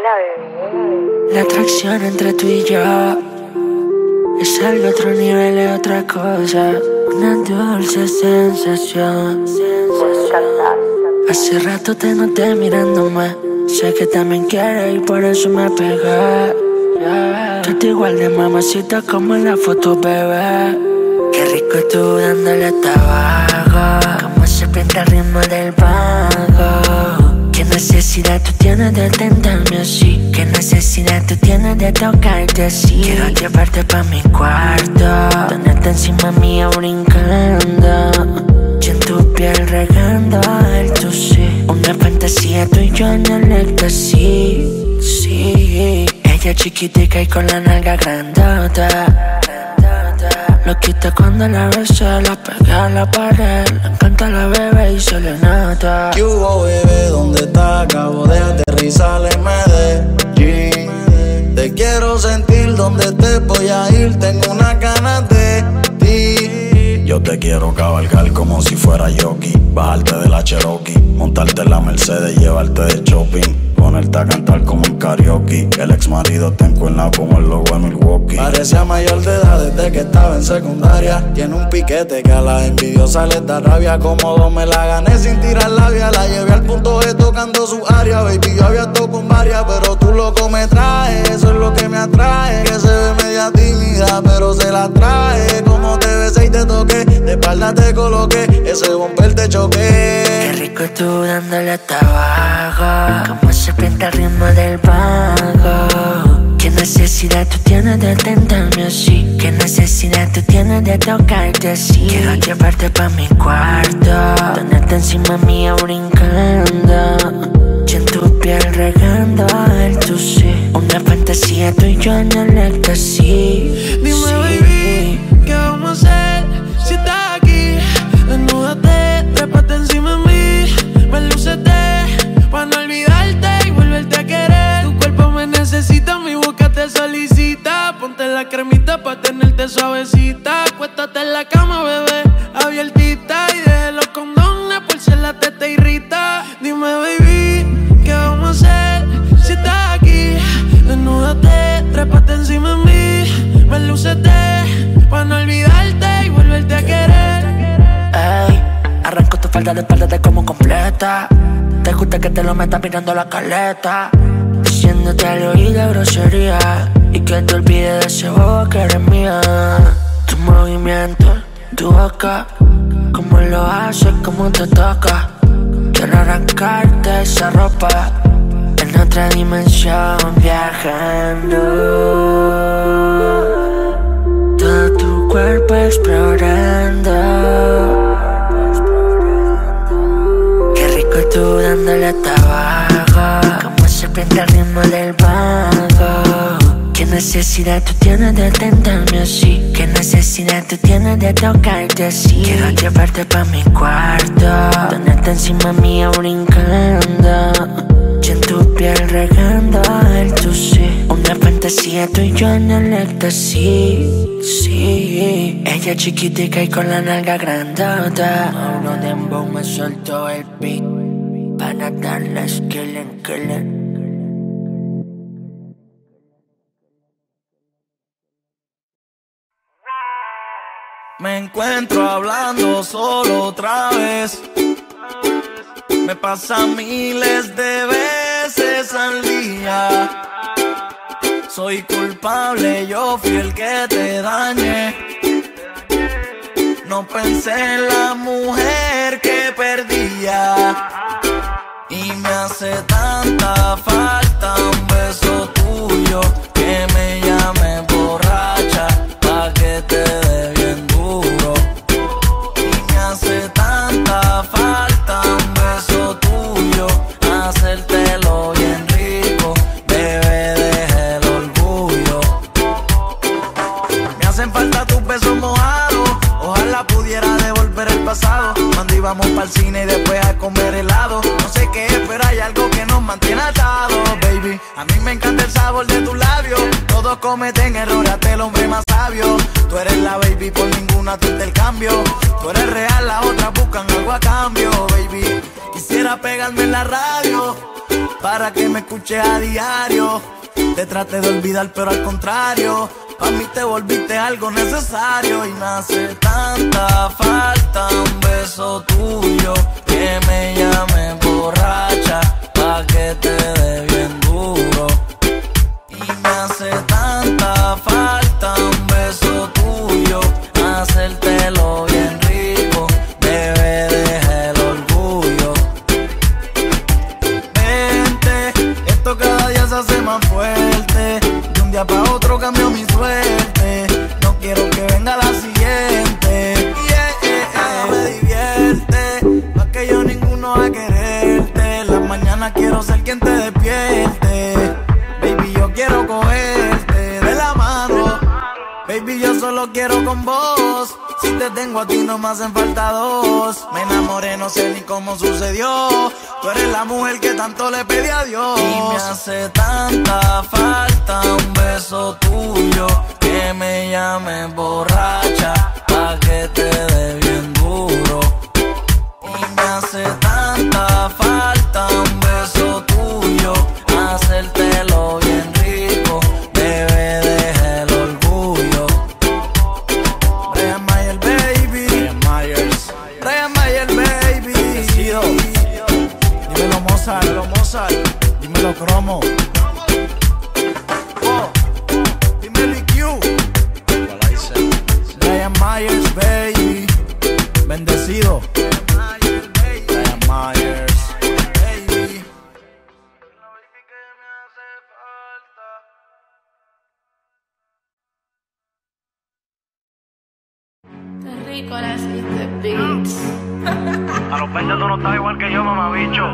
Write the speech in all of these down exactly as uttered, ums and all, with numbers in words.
Hola, bebé. La atracción entre tú y yo es algo otro nivel, es otra cosa. Una dulce sensación. Hace rato te noté mirándome. Sé que también quieres y por eso me pegué. Yeah. Tú estás igual de mamacita como en la foto, bebé. Qué rico tú dándole tabaco, como se pinta el ritmo del vago. Qué necesidad tú tienes de tentarme así. Qué necesidad tú tienes de tocarte así. Quiero llevarte pa' mi cuarto, tenerte encima mía brincando, y en tu piel regando el tu sí. Una fantasía tú y yo en el éxtasis. Sí, ella chiquitica y con la nalga grandota. Lo quita cuando la besa, la pega a la pared. Le encanta la bebé y se le nota. ¿Qué hubo, bebé? ¿Dónde estás? Acabo de aterrizar en Medellín. Te quiero sentir donde te voy a ir. Tengo una ganas de ti. Yo te quiero cabalgar como si fuera jockey. Bajarte de la Cherokee, montarte en la Mercedes, llevarte de shopping, ponerte a cantar como un karaoke. El ex marido te encuentra como el logo de Milwaukee. Parecía mayor de edad desde que estaba en secundaria. Tiene un piquete que a las envidiosas les da rabia. Cómodo me la gané sin tirar labia. La llevé al punto de tocando su área. Baby, yo había estado con varias, pero tú loco me traes. Eso es lo que me atrae. Que se ve media tímida, pero se la trae. Como te besé y te toqué, de espalda te coloqué, ese bumper te choqué. Qué rico tú dándole tabaco, como se pinta el ritmo del vago. Qué necesidad tú tienes de tentarme así. Qué necesidad tú tienes de tocarte así. Quiero llevarte pa' mi cuarto, tenerte encima mía brincando, y en tu piel regando el tu sí. Una fantasía tú y yo en el éxtasis. Dime, sí. Baby, ¿qué vamos a hacer? Si estás aquí, desnúdate, trépate encima de mí, melúcete, pa' no olvidarte y volverte a querer. Tu cuerpo me necesita, mi boca te solicita. Ponte la cremita pa' tenerte suavecita. Acuéstate en la cama, bebé, abiertita, y deje los condones por si la teta te irrita. Dime, baby, ¿qué vamos a hacer? Si estás aquí, desnúdate, trépate encima de mí, melúcete, pa' no olvidarte y volverte a querer. Ey, arranco tu falda de espalda de como completa. Te gusta que te lo metas mirando la caleta, diciéndote al oído grosería, y que te olvides de ese bobo que eres mía. Tu movimiento, tu boca, cómo lo haces, cómo te toca. Quiero arrancarte esa ropa, en otra dimensión viajando, todo tu cuerpo explorando. Qué rico tú dándole tabaco, como se pinta el ritmo del vago. Qué necesidad tú tienes de tentarme así. Qué necesidad tú tienes de tocarte así. Quiero llevarte pa' mi cuarto, tenerte encima mía brincando, y en tu piel regando el tu sí. Una fantasía tú y yo en el éxtasis. Sí, ella chiquitica y con la nalga grandota. Uno de dembow me soltó el beat para darle skillen, killen. Me encuentro hablando solo otra vez. Me pasa miles de veces al día. Soy culpable, yo fui el que te dañé. No pensé en la mujer que perdía. Y me hace tanta falta un beso tuyo, que me llame borracha pa' que te dé bien duro. Y me hace tanta falta un beso tuyo, hacértelo bien rico, bebé, deja el orgullo. Me hacen falta tus besos mojados, ojalá pudiera devolver el pasado, cuando íbamos pa'l cine y después a comer helado. No sé qué es, pero hay algo que nos mantiene atados, baby. A mí me encanta el sabor de tus labios. Todos cometen errores, hasta el hombre más sabio. Tú eres la baby, por ninguna tú intercambio. Tú eres real, las otras buscan algo a cambio, baby. Quisiera pegarme en la radio, para que me escuches a diario. Te traté de olvidar pero al contrario, pa' mí te volviste algo necesario. Y me hace tanta falta un beso tuyo, que me llame borracha, pa' que te dé bien duro. Y me hace tanta falta un beso tuyo, hacértelo bien rico, bebé, deja el orgullo. Vente, esto cada día se hace más fuerte, de un día pa' otro cambió mi suerte. No quiero que venga la siguiente. Yeah, yeah, yeah. Me divierte, pa' que yo ninguno va a quererte. En las mañanas quiero ser quien te despierte. Baby, yo quiero cogerte de la mano. Baby, yo solo quiero con vos. Si te tengo a ti no me hacen falta dos. Me enamoré, no sé ni cómo sucedió. Tú eres la mujer que tanto le pedí a Dios. Y me hace tanta falta un beso tuyo, que me llame borracha, pa' que te dé bien duro. Y me hace tanta falta un beso tuyo, hacértelo bien rico, bebé, deja el orgullo. Brian Mayer, baby. Brian Myers. Brian Mayer, baby. Decido. Dímelo Mozart, dímelo Mozart. Dímelo Cromo. Oh. Dímelo I Q. Brian Myers, baby. Bendecido. Brian Myers, baby. Qué rico le hiciste beats. A los veinte tú no estás igual que yo, mamabicho.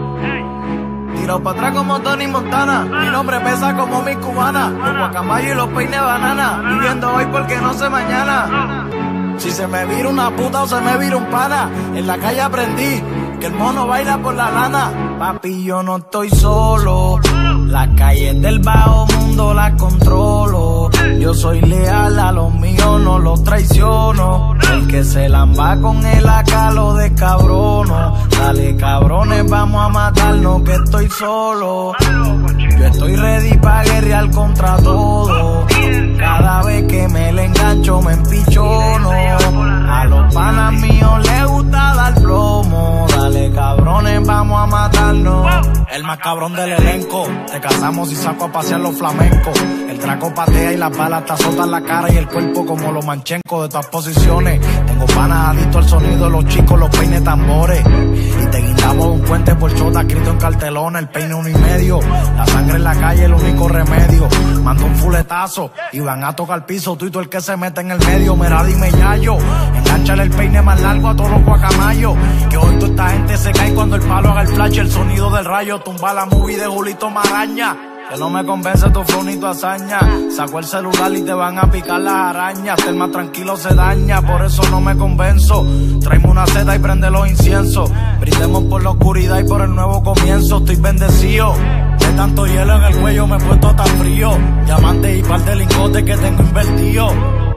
Tirado para atrás como Tony Montana. Mi nombre pesa como mi cubana. Los guacamayos y los peines banana. Viviendo hoy porque no sé mañana. Si se me vira una puta o se me vira un pana, en la calle aprendí que el mono baila por la lana. Papi, yo no estoy solo, las calles del bajo mundo las controlo. Yo soy leal a los míos, no los traiciono. El que se lamba con el acá lo descabrono. Dale cabrones, vamos a matarnos que estoy solo. Yo estoy ready pa' guerrear contra todo. Cada vez que me le engancho me empichono. A los panas míos les gusta dar plomo. Dale cabrones, vamos a matarnos. El más cabrón del elenco, te casamos y saco a pasear los flamencos. El traco patea y las balas te azotan la cara y el cuerpo como los manchencos de todas posiciones. Tengo panas adictos al sonido de los chicos, los peines tambores. Y te guindamos un puente por chota escrito en cartelona, el peine uno y medio. La sangre en la calle el único remedio. Mando un fuletazo y van a tocar piso, tú y tú el que se mete en el medio. Mira, dime yayo, engánchale el peine más largo a todos los guacamayos. Que hoy toda esta gente se cae cuando el palo haga el flash, el sonido del rayo. Tumba la movie de Julito Maraña. Que no me convence tu flow ni tu hazaña. Saco el celular y te van a picar las arañas. El más tranquilo se daña, por eso no me convenzo. Tráeme una seda y prende los inciensos. Brindemos por la oscuridad y por el nuevo comienzo. Estoy bendecido, de tanto hielo en el cuello me he puesto tan frío. Diamantes y par de lingotes que tengo invertido.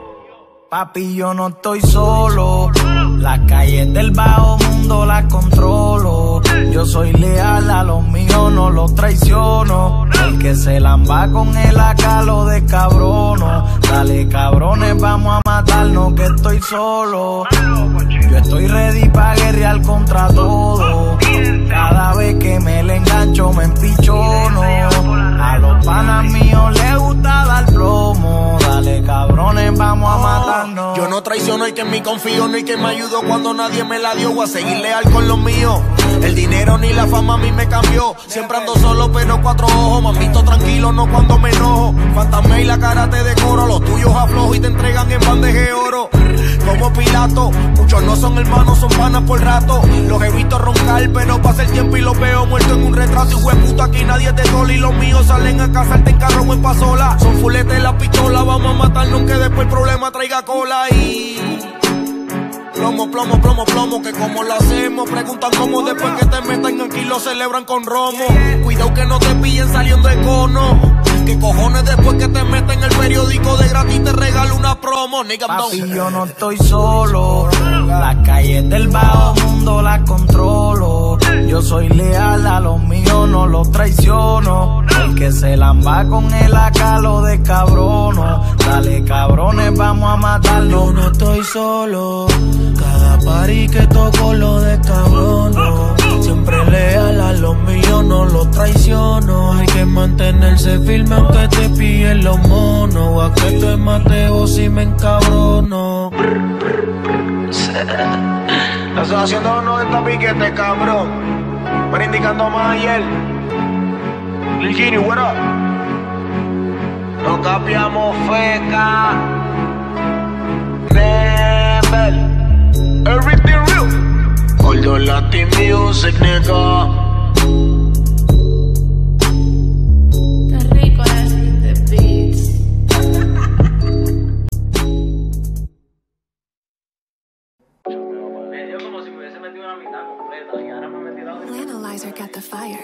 Papi, yo no estoy solo, las calles del bajo mundo las controlo. Yo soy leal a los míos, no los traiciono. El que se lamba con el acá lo descabrono. Dale cabrones, vamos a matarnos que estoy solo. Yo estoy ready pa' guerrear contra todo. Cada vez que me le engancho me empichono. A los panas míos les gusta dar plomo. Dale cabrones, vamos a matarnos. Yo no traiciono el que en mí confío, ni que me ayudó cuando nadie me la dio. Voy a seguir leal con los míos. El dinero ni la fama a mí me cambió. Siempre ando solo pero cuatro ojos. Mamito tranquilo, no cuando me enojo. Fantasma y la cara te decoro. Los tuyos aflojo y te entregan en bandeja de oro. Como Pilato, muchos no son hermanos, son panas por rato. Los he visto roncar, pero pasa el tiempo y los veo muertos en un retrato. Hijo de puta, aquí nadie te sola y los míos salen a cazarte en carro o en pasola. Son fuletes la pistola, vamos a matarnos que después el problema traiga cola y... Plomo, plomo, plomo, plomo, que como lo hacemos. Preguntan cómo después que te metan aquí lo celebran con romo. Cuidado que no te pillen saliendo de cono. Que cojones después que te meten el periódico de gratis te regalo una promo. Nigga, papi, yo no estoy solo, las calles del bajo mundo las controlo. solo. Yo soy leal a los míos, no los traiciono. El que se lamba con el acá lo de cabrono. Dale cabrones, vamos a matarlo. Yo no estoy solo, cada party que toco lo de cabrono. Siempre leal a los míos, no los traiciono. Hay que mantenerse firme aunque te pillen los monos. A que te mateo si me encabrono. Estás haciendo noventa piquetes, cabrón. Pero indicando más ayer. Lil Gini, what up? No capiamos feca. Never. Everything real. All the Latin music, nigga. Qué rico es the beats. Analyzer got the fire.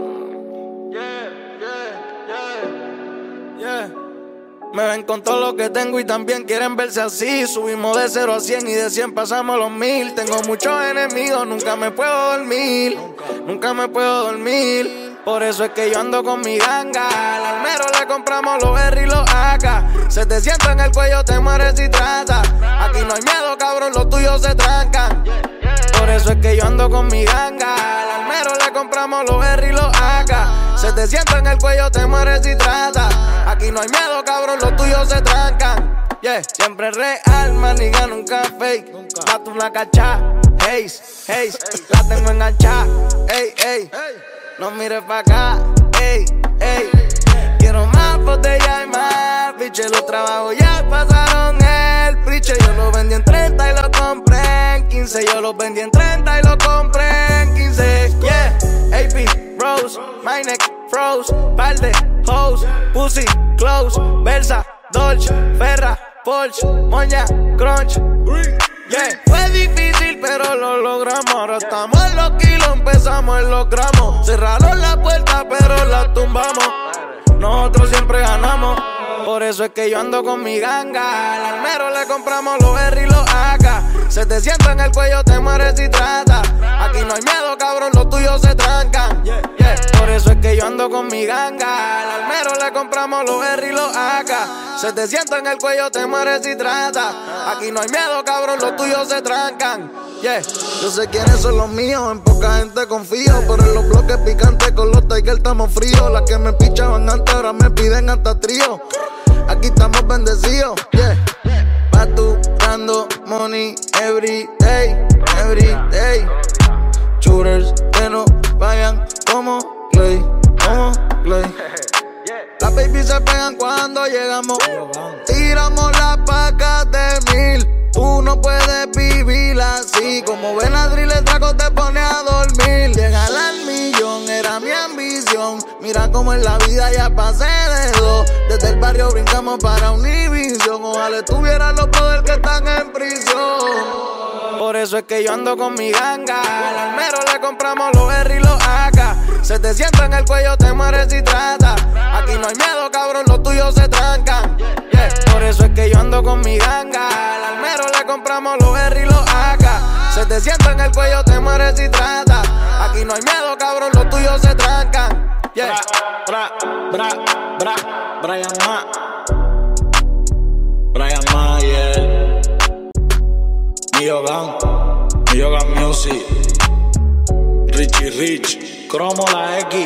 Yeah, yeah, yeah, yeah. Me ven con todo lo que tengo y también quieren verse así. Subimos de cero a cien y de cien pasamos los mil. Tengo muchos enemigos, nunca me puedo dormir. Nunca me puedo dormir. Por eso es que yo ando con mi ganga. Al almero le compramos los R y los A K. Se te sienta en el cuello, te mueres si trata. Aquí no hay miedo, cabrón, los tuyos se trancan. Por eso es que yo ando con mi ganga. Al almero le compramos los R y los A K. Se te sienta en el cuello, te mueres si trata. Aquí no hay miedo, cabrón, los tuyos se trancan. Yeah, siempre real, maniga, nunca fake. Date una cacha, haze, haze. La tengo enganchada, ey, ey. No mires pa' acá, ey, ey. Quiero más botella y más, biche. Los trabajos ya pasaron el priche. Yo lo vendí en treinta y lo compré en quince. Yo lo vendí en treinta y lo compré en quince. Yeah, A P, Rose, my neck, froze. Par de hoes, pussy, close. Versa, Dolce, Ferra, Porsche, Moña, Crunch. Yeah, fue difícil pero lo logramos. Ahora estamos en los kilos, empezamos en los gramos. Cerraron la puerta pero la tumbamos. Nosotros siempre ganamos. Por eso es que yo ando con mi ganga. Al almero le compramos los R y los A K. Se te sienta en el cuello, te mueres si trata. Aquí no hay miedo, cabrón, los tuyos se trancan. Yeah, yeah. Por eso es que yo ando con mi ganga. Al almero le compramos los R y los A K. Se te sienta en el cuello, te mueres si trata. Aquí no hay miedo, cabrón, los tuyos se trancan. Yeah. Yo sé quiénes son los míos, en poca gente confío. Pero en los bloques picantes con los Tiger estamos fríos. Las que me pichaban antes ahora me piden hasta trío. Aquí estamos bendecidos, yeah. Facturando money every day, every day. Shooters que no vayan como Clay, como Clay. Las babies se pegan cuando llegamos. Tiramos las pacas de mil. Tú no puedes vivir así. Como Benadryl el trago te pone a dormir. Llegar al millón era mi ambición. Mira como en la vida ya pasé de dos. Desde el barrio brincamos para Univision. Ojalá tuvieran los brothers que están en prisión. Por eso es que yo ando con mi ganga. Al almero le compramos los R y los A K. Se te sienta en el cuello, te mueres si trata. Aquí no hay miedo, cabrón, los tuyos se trancan. Yeah. Por eso es que yo ando con mi ganga. Al almero le compramos los R y los A K. Se te sienta en el cuello, te mueres si trata. Aquí no hay miedo, cabrón, los tuyos se trancan. Yeah. Bra, bra, bra, Brian Ma. Brian Mayer. Mio Gang. Mio Gang Music. Richie Rich. Cromo la X.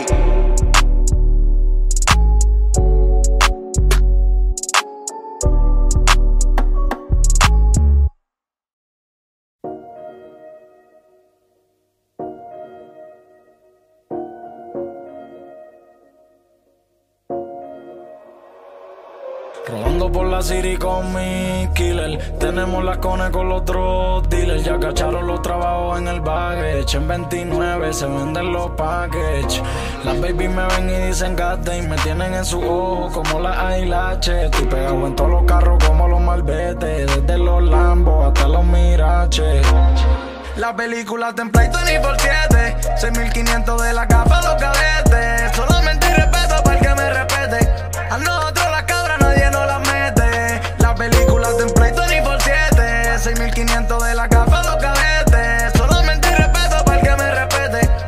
Rodando por la city con mi killer. Tenemos las cones con los drug dealers. Ya cacharon los trabajos en el baggage. En veintinueve se venden los packages. Las babies me ven y dicen goddamn. Me tienen en su ojo como las eyelashes. Estoy pegado en todos los carros como los malbetes. Desde los Lambos hasta los Miraches. La película template veinticuatro siete. seis mil quinientos de la gafa los cadetes. Solamente respeto para el que me respete. A nosotros las cabras nadie nos las mete. La película template veinticuatro siete. seis mil quinientos de la gafa los cadetes. Solamente respeto para el que me respete.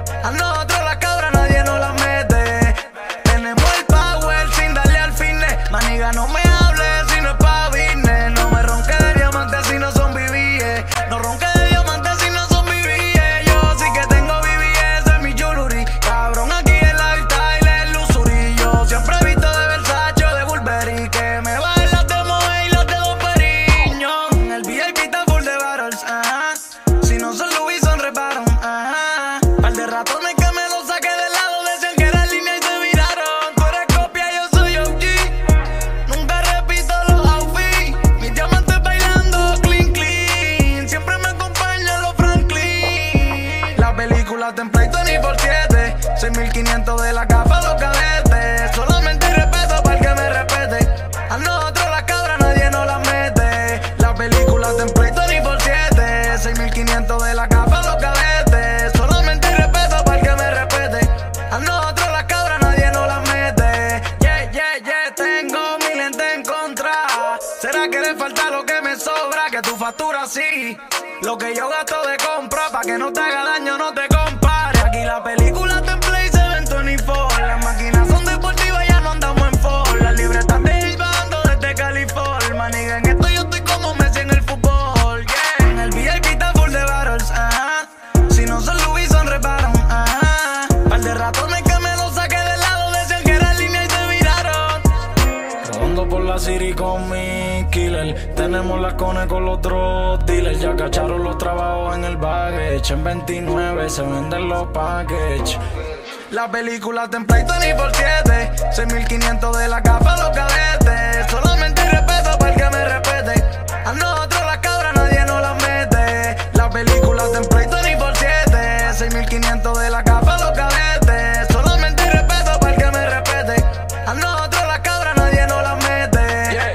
falta lo que me sobra, que tu factura sí. Lo que yo gasto de compra, pa' que no te haga daño, no te compare. Aquí la película está en play, se ven Tony Ford. Las máquinas son deportivas, ya no andamos en Ford. Las libretas de bajando desde California. Nigga, en esto yo estoy como Messi en el fútbol, yeah. En el V I P está full de battles, ajá. Si no son Louis, son reparon, ajá. Par de ratones que me lo saqué del lado, decían que era en línea y se viraron. Rodando por la city con mi killer. Tenemos las cones con los otros dealers. Ya cacharon los trabajos en el baggage. En veintinueve se venden los packages. La película está en play veinticuatro por siete. seis mil quinientos de la capa, los cadetes. Solamente respeto para el que me respete. A nosotros las cabras nadie nos las mete. La película está en play veinticuatro por siete. seis mil quinientos de la capa, los cadetes. Solamente respeto para el que me respete. A nosotros las cabras nadie nos las mete. Yeah.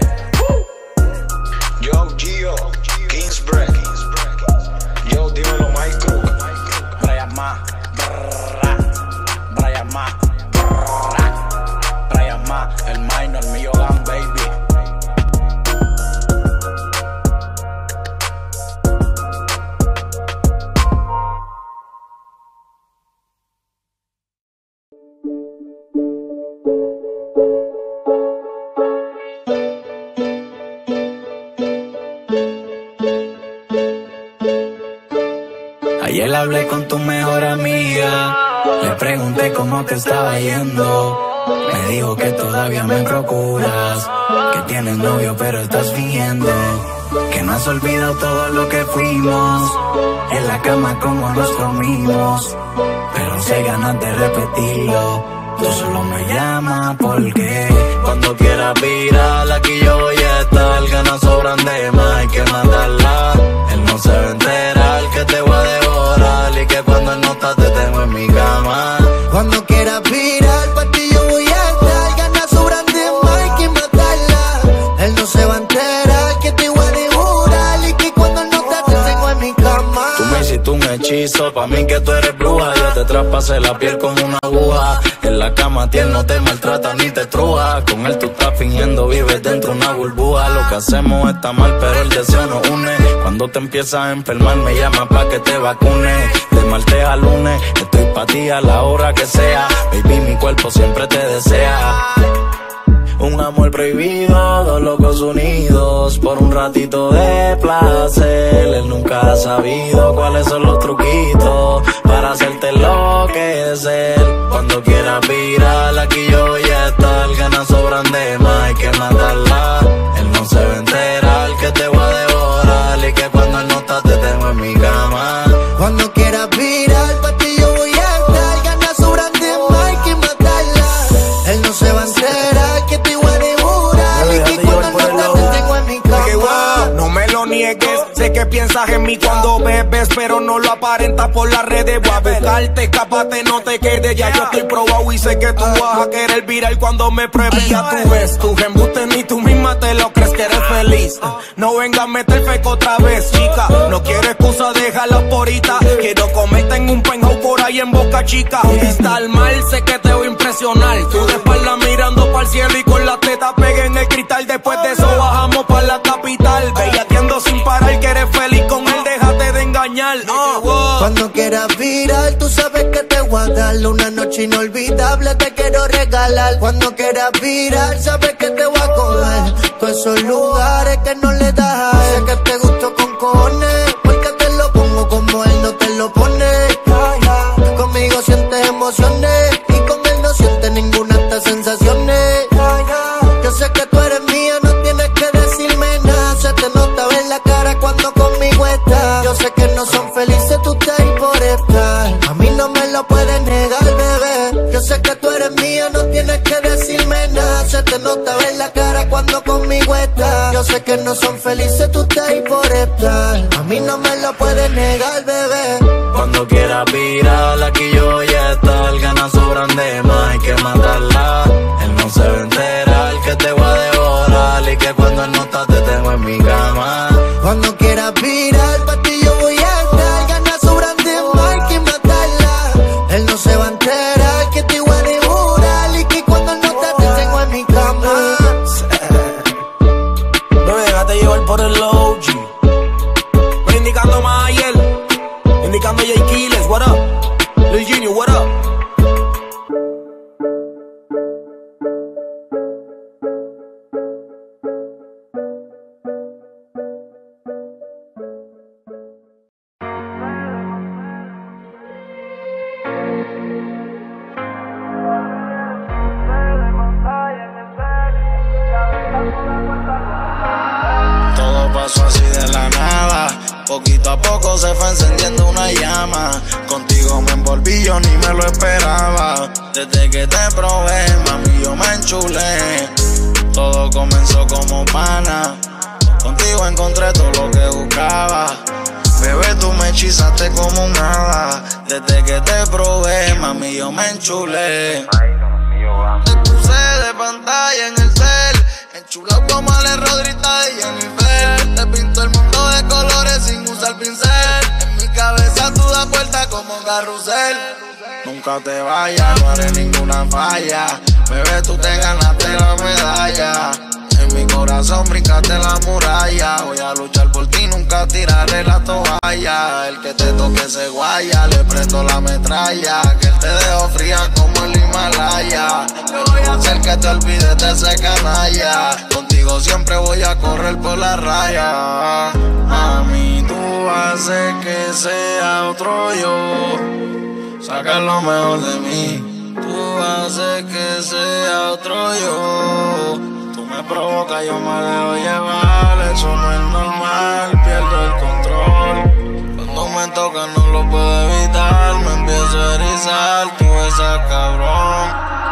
Yo, Gio, Kingsbreak. Yo, dímelo, Mike Crook. Brian Ma, Brian Ma, Brian Ma, el minor, mío gang, baby. Ayer hablé con tu mejor amiga, le pregunté cómo te estaba yendo. Me dijo que todavía me procuras, que tienes novio pero estás fingiendo, que no has olvidado todo lo que fuimos, en la cama como nos comimos, pero si hay ganas de repetirlo, tú solo me llamas porque cuando quieras virar aquí yo voy a estar. Ganas sobran de más, hay que mandarla. Él no se va a enterar que te voy a devorar y que cuando él no está te tengo en mi cama. Cuando quieras virar pa' ti yo voy a estar. Ganas sobran de más, hay que matarla. Él no se va a enterar que te voy a devorar y que cuando él no está te tengo en mi cama. Tú me hiciste un hechizo, pa' mí que tú eres bruja. Yo te traspasé la piel como una aguja. En la cama tiel no te maltrata ni te estruja. Con él tú estás fingiendo, vives dentro de una burbuja. Lo que hacemos está mal, pero el deseo nos une. Cuando te empiezas a enfermar me llamas pa' que te vacunes. De martes a lunes estoy pa' ti a la hora que sea. Baby, mi cuerpo siempre te desea. Un amor prohibido, dos locos unidos por un ratito de placer. Él nunca ha sabido cuáles son los truquitos para hacerte enloquecer. Cuando quieras virar aquí yo voy a estar. Ganas sobran de más, hay que matarla. Él no se va a enterar que te voy a devorar y que cuando él no está te tengo en mi cama. Cuando quieras virar pa' ti yo voy a estar. Ganas sobran de más, hay que matarla. Él no se va a enterar que te voy a devorar y que cuando él no está te tengo en mi cama. No me lo niegues, sé que piensas en mí cuando bebes, pero no lo aparentas por las redes. Voy a buscarte, escápate, no te quedes. Ya yo estoy probado y sé que tú vas a querer virar cuando me pruebes. Ya tú ves, tus embustes ni tú misma te lo crees que eres feliz. No vengas a meter feco otra vez, chica. No quiero excusa, déjala por ahorita. Quiero comerte en un penthouse por ahí en Boca Chica. Vista al mal, sé que te voy a impresionar. Tú de espalda mirando para el cielo y con la teta pegué en el cristal. Después de eso bajamos para la capital. Bellaqueando sin parar, que eres feliz con él, déjate de engañar. uh. Cuando quieras virar, tú sabes que te voy a dar una noche inolvidable, te quiero regalar. Cuando quieras virar, sabes que te voy a coger todos esos lugares que no le das a él. Sé que te gusto con cojones, porque te lo pongo como él no te lo pone. Conmigo sientes emociones y con él no sientes ninguna de estas sensaciones. Yo sé que tú eres mía, no tienes que decirme nada. Se te nota en la cara cuando conmigo estás. Yo sé que no son felices, tú estás ahí por estar. A mí no me lo puedes negar, bebé. Yo sé que tú eres mía, no tienes que decirme nada. Se te nota en la cara cuando conmigo estás. Yo sé que no son felices, tú estás ahí por estar. A mí no me lo puedes negar, bebé. Cuando quieras virar aquí yo voy a estar. Ganas sobran de más, hay que matarla. Él no se va a enterar que te voy a devorar y que cuando él no está te tengo en mi cama. Cuando quieras virar pa' ti yo voy a estar. Ganas sobran de más, hay que matarla. Él no se va a enterar que te voy a devorar y que cuando él no está te tengo en mi cama. No me dejaste llevar Poquito a poco se fue encendiendo una llama. Contigo me envolví, yo ni me lo esperaba. Desde que te probé, mami, yo me enchulé. Todo comenzó como pana. Contigo encontré todo lo que buscaba. Bebé, tú me hechizaste como un hada. Desde que te probé, mami, yo me enchulé. Te puse de pantalla en el cel, enchulado como Ale Rodríguez y Jennifer. Te pinto el mundo de colores sin usar pincel. En mi cabeza tú das vuelta como un carrusel. Nunca te vayas, no haré ninguna falla. Bebé, tú te ganaste la medalla. En mi corazón brincaste la muralla. Voy a luchar por ti, nunca tiraré la toalla. El que te toque se guaya, le prendo la metralla. Que él te dejó fría como el Himalaya. Yo voy a hacer que te olvides de ese canalla. Contigo siempre voy a correr por la raya. Mami, tú haces que sea otro yo. Saca lo mejor de mí. Tú haces que sea otro yo. Me provoca, yo me dejo llevar. Eso no es normal, pierdo el control. Cuando me toca no lo puedo evitar. Me empiezo a erizar, tú esa cabrón.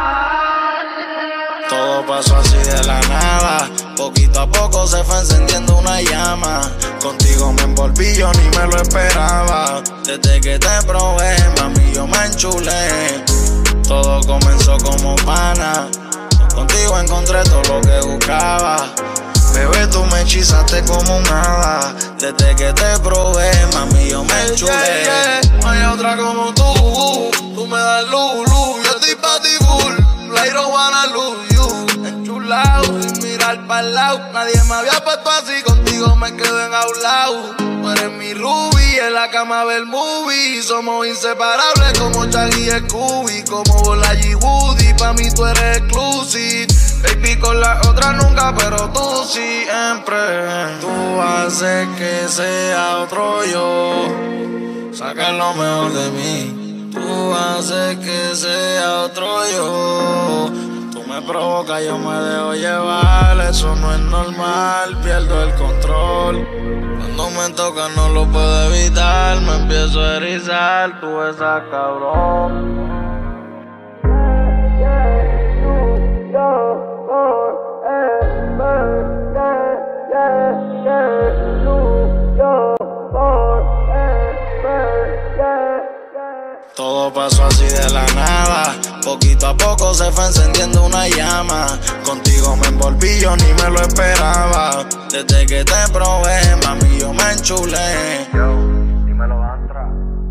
Todo pasó así de la nada. Poquito a poco se fue encendiendo una llama. Contigo me envolví, yo ni me lo esperaba. Desde que te probé, mami, yo me enchulé. Todo comenzó como pana. Contigo encontré todo lo que buscaba. Bebé, tú me hechizaste como un hada. Desde que te probé, mami, yo me enchulé. Yeah, yeah. No hay otra como tú. Tú me das luz, luz. Yo estoy pa' ti full. I don't wanna lose you. Enchulado, sin mirar pa'l lado. Nadie me había puesto así. Contigo me quedo enjaulado. Tú eres mi Ruby, en la cama ve el movie. Somos inseparables como Shaggy y Scooby. Como Bola y Woody, pa' mí tú eres exclusive. Baby, con la otra nunca, pero tú siempre. Tú haces que sea otro yo. Saca lo mejor de mí. Tú haces que sea otro yo. Tú me provocas, yo me dejo llevar. Eso no es normal, pierdo el control. Cuando me toca no lo puedo evitar. Me empiezo a erizar, tú esa cabrón. Todo pasó así de la nada. Poquito a poco se fue encendiendo una llama. Contigo me envolví, yo ni me lo esperaba. Desde que te probé, mami, yo me enchulé. Yo, dímelo, Andra.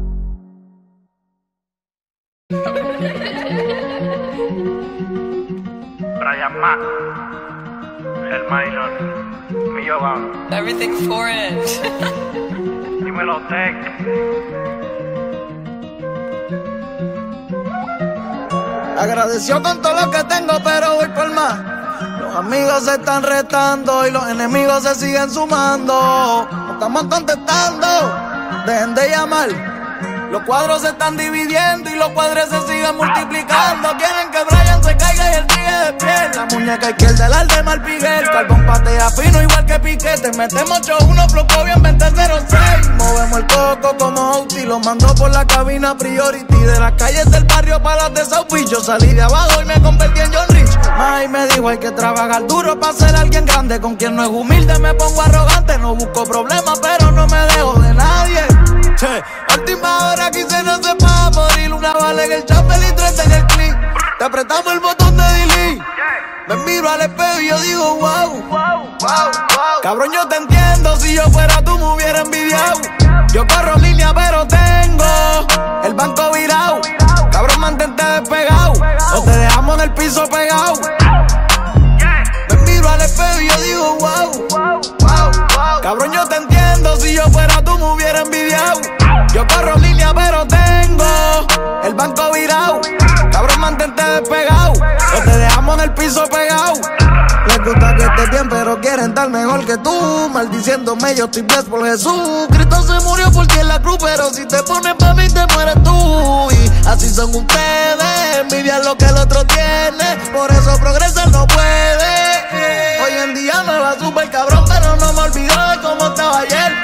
Brian Mac, el minor, mi yoga. Everything for it. Dímelo, Tech. Agradeció con todo lo que tengo, pero voy por más. Los amigos se están retando y los enemigos se siguen sumando. No estamos contestando, dejen de llamar. Los cuadros se están dividiendo y los cuadros se siguen multiplicando. Quieren que Brian se caiga y el tigre de pie. La muñeca izquierda, el alde mal Piguel. Carbón patea fino igual que Piquete. Metemos ocho uno, flocó bien veinte cero seis. Movemos el coco como Outi. Lo mandó por la cabina Priority. De las calles del barrio para las de South Beach. Yo salí de abajo y me convertí en John Rich. May me dijo hay que trabajar duro para ser alguien grande. Con quien no es humilde me pongo arrogante. No busco problemas pero no me dejo de nadie. Che, última hora quise no se pa' morir. Una bala en el chapel y tres en el clip. Te apretamos el botón de delete. Me miro al espejo y yo digo wow, wow, wow, wow. Cabrón, yo te entiendo. Si yo fuera tú me hubiera envidiado. Yo corro línea pero tengo el banco virado. Cabrón, mantente despegado o te dejamos en el piso pegado. Me miro al espejo y yo digo wow, wow, wow. Cabrón, yo te entiendo. Si yo fuera tú me hubiera envidiado. Yo corro línea pero tengo el banco virado. Cabrón, mantente despegado o te dejamos en el piso pegado. Les gusta que estés bien pero quieren estar mejor que tú. Maldiciéndome yo estoy blessed por Jesús. Cristo se murió por ti en la cruz, pero si te pones pa' mí te mueres tú. Y así son ustedes, envidian lo que el otro tiene. Por eso progresar no puede. Hoy en día me va súper cabrón, pero no me olvido de cómo estaba ayer. La nigga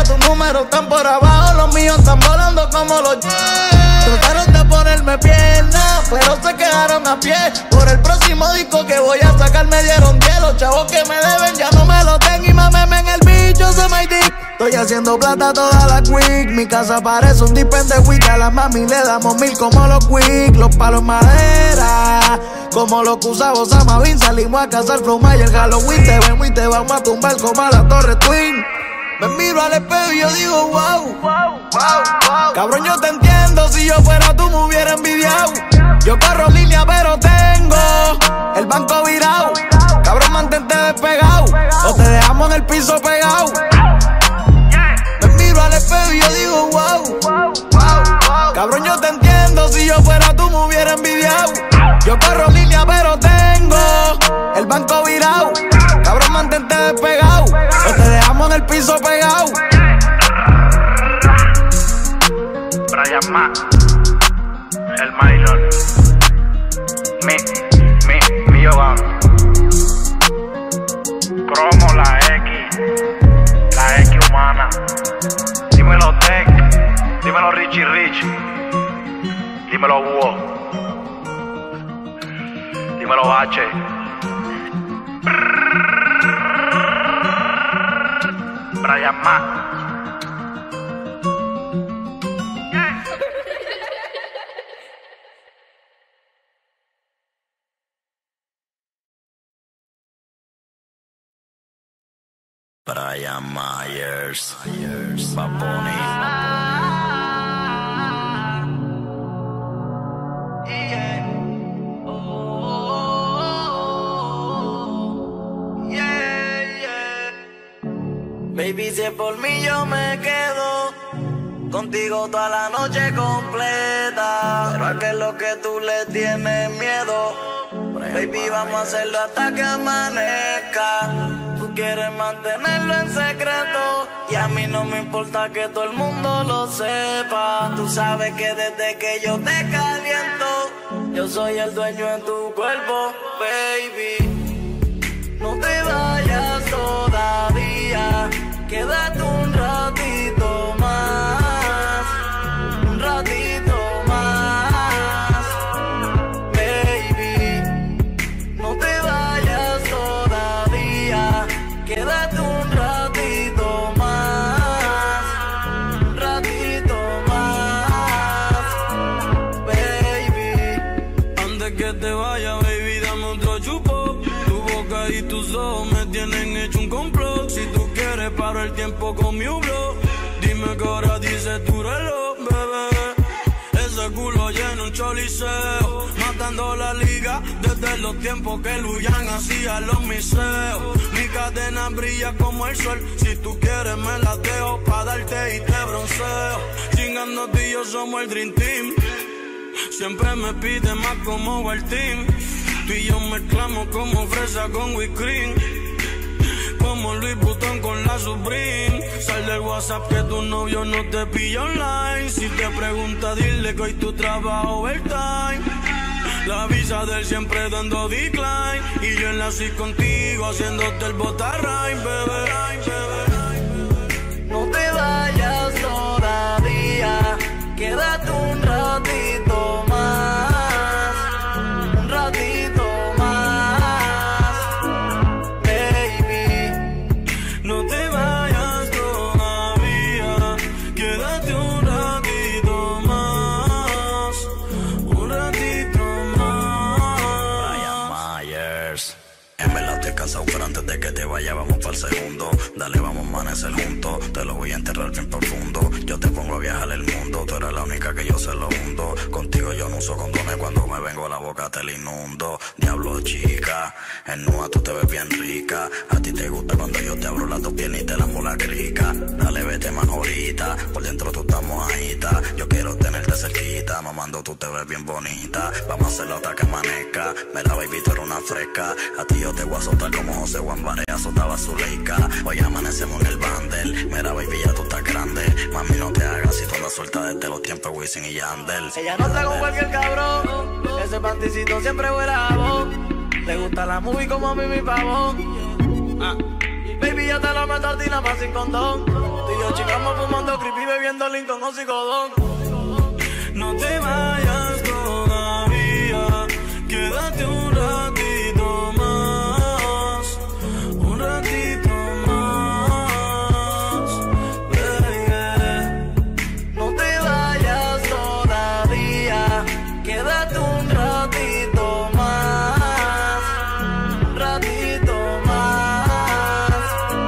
ya tus números están por abajo, los míos están volando como los jets. Trataron de ponerme pierna, pero se quedaron a pie. Por el próximo disco que voy a sacar me dieron diez. Los chavos que me deben ya no me lo den y mameme en el bicho, se my dick. Estoy haciendo plata toda la quick. Mi casa parece un dip de week. A la mami le damos mil como los quick. Los palos madera, como los que usaba Osama Bin. Salimos a cazar Flow Mayer Halloween. Te vemos y te vamos a tumbar como a la Torre Twin. Me miro al espejo y yo digo wow, wow, wow, wow. Cabrón, yo te entiendo, si yo fuera tú me hubiera envidiado. Yo corro línea pero tengo el banco virado. Cabrón, mantente despegado o te dejamos en el piso pegado. Me miro al espejo y yo digo wow, wow, wow. Cabrón, yo te entiendo, si yo fuera tú me hubiera envidiado. Yo corro línea pero tengo el banco virado. Cabrón, mantente despegado o te dejamos en el piso pegado. Brian Mac, el Maylor, mi, mi, mi Yogan, Cromo, la X, la X humana. Dímelo Tech, dímelo Richie Rich, dímelo Hugo, dímelo H. Brian Mac. Brian Myers, Myers, Bad Bunny. Yeah. Oh, yeah, yeah. Baby, si es por mí yo me quedo contigo toda la noche completa. Pero a que es lo que tú le tienes miedo. Baby, vamos a hacerlo hasta que amanezca. Tú quieres mantenerlo en secreto y a mí no me importa que todo el mundo lo sepa. Tú sabes que desde que yo te caliento, yo soy el dueño de tu cuerpo, baby. No te vayas todavía, quédate un ratito más, un ratito más, baby. No te vayas todavía, quédate un ratito más, un ratito más, baby. Antes que te vaya, baby, dame otro chupo. Tu boca y tus ojos me tienen hecho un complot. Si tú quieres paro el tiempo con mi hublot. Dime qué hora dice tu reloj, bebé. Ese culo lleno un choliseo, matando la liga desde los tiempos que Luyan hacía los miseos. Mi cadena brilla como el sol, si tú quieres me la dejo pa' darte y te bronceo. Chingando tú y yo somos el Dream Team, siempre me pide más como el team. Tú y yo mezclamos como fresa con whipped cream, como Louis Vuitton con la Supreme. Sal del WhatsApp que tu novio no te pilla online. Si te pregunta dile que hoy tu trabajo overtime. La visa del siempre dando decline y yo enlací contigo haciéndote el botarrain, bebé. No te vayas todavía, quédate un ratito más, un ratito más, baby. No te vayas todavía, quédate un ratito más, un ratito más. Brian Myers. En verdad estoy cansado, pero antes de que te vaya vamos para el segundo. Dale, vamos a amanecer juntos, te lo voy a enterrar bien profundo. Yo te pongo a viajar el mundo, tú eres la única que yo se lo hundo. Contigo yo no uso condones, cuando me vengo la boca te la inundo. Diablo chica, en nua tú te ves bien rica. A ti te gusta cuando yo te abro las dos piernas y te lambo la crica. Dale, vete más ahorita, por dentro tú estás mojadita. Yo quiero tenerte cerquita, mamando tú te ves bien bonita. Vamos a hacerlo hasta que amanezca, mira baby tú eres una fresca. A ti yo te voy a soltar como José Juan Barea azotaba su leica. Hoy amanecemos en el bandel, mira baby ya tú estás grande. Mami no te hagas si tú andas suelta desde los tiempos Wisin y Yandel. Ella no está con cualquier cabrón, ese panticito siempre huele a vos. Le gusta la movie como a mí mi pavón. Ah, Baby, yo te lo meto a ti nada más sin condón. Tú y yo chingamos fumando creepy, bebiendo Lincoln o psicodón. No te vayas todavía, quédate un ratito más, un ratito más, baby. No te vayas todavía, quédate un ratito más, un ratito más,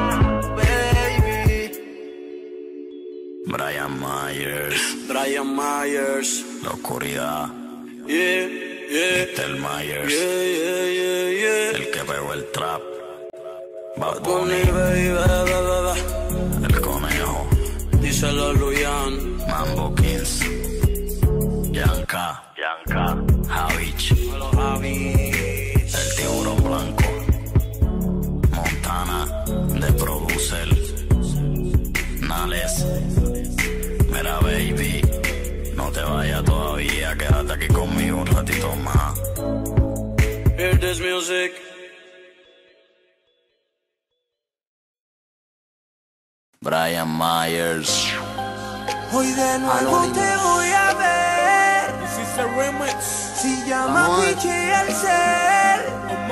baby. Brian Myers, Brian Myers, la oscuridad. yeah, yeah, mister Myers, yeah, yeah, yeah, yeah. el que pegó el trap. Bad Bunny, Bunny, baby, baby, baby. el conejo. Díselo a Luyan. Mambo Kings, Yanka, Yanka, Javich, el tiburón blanco, Montana, de producer, Nales. Mira baby, no te vayas todavía, quédate aquí conmigo un ratito más. Hear this music. Brian Myers. Hoy de nuevo te voy a ver. Si llama Piche al ser.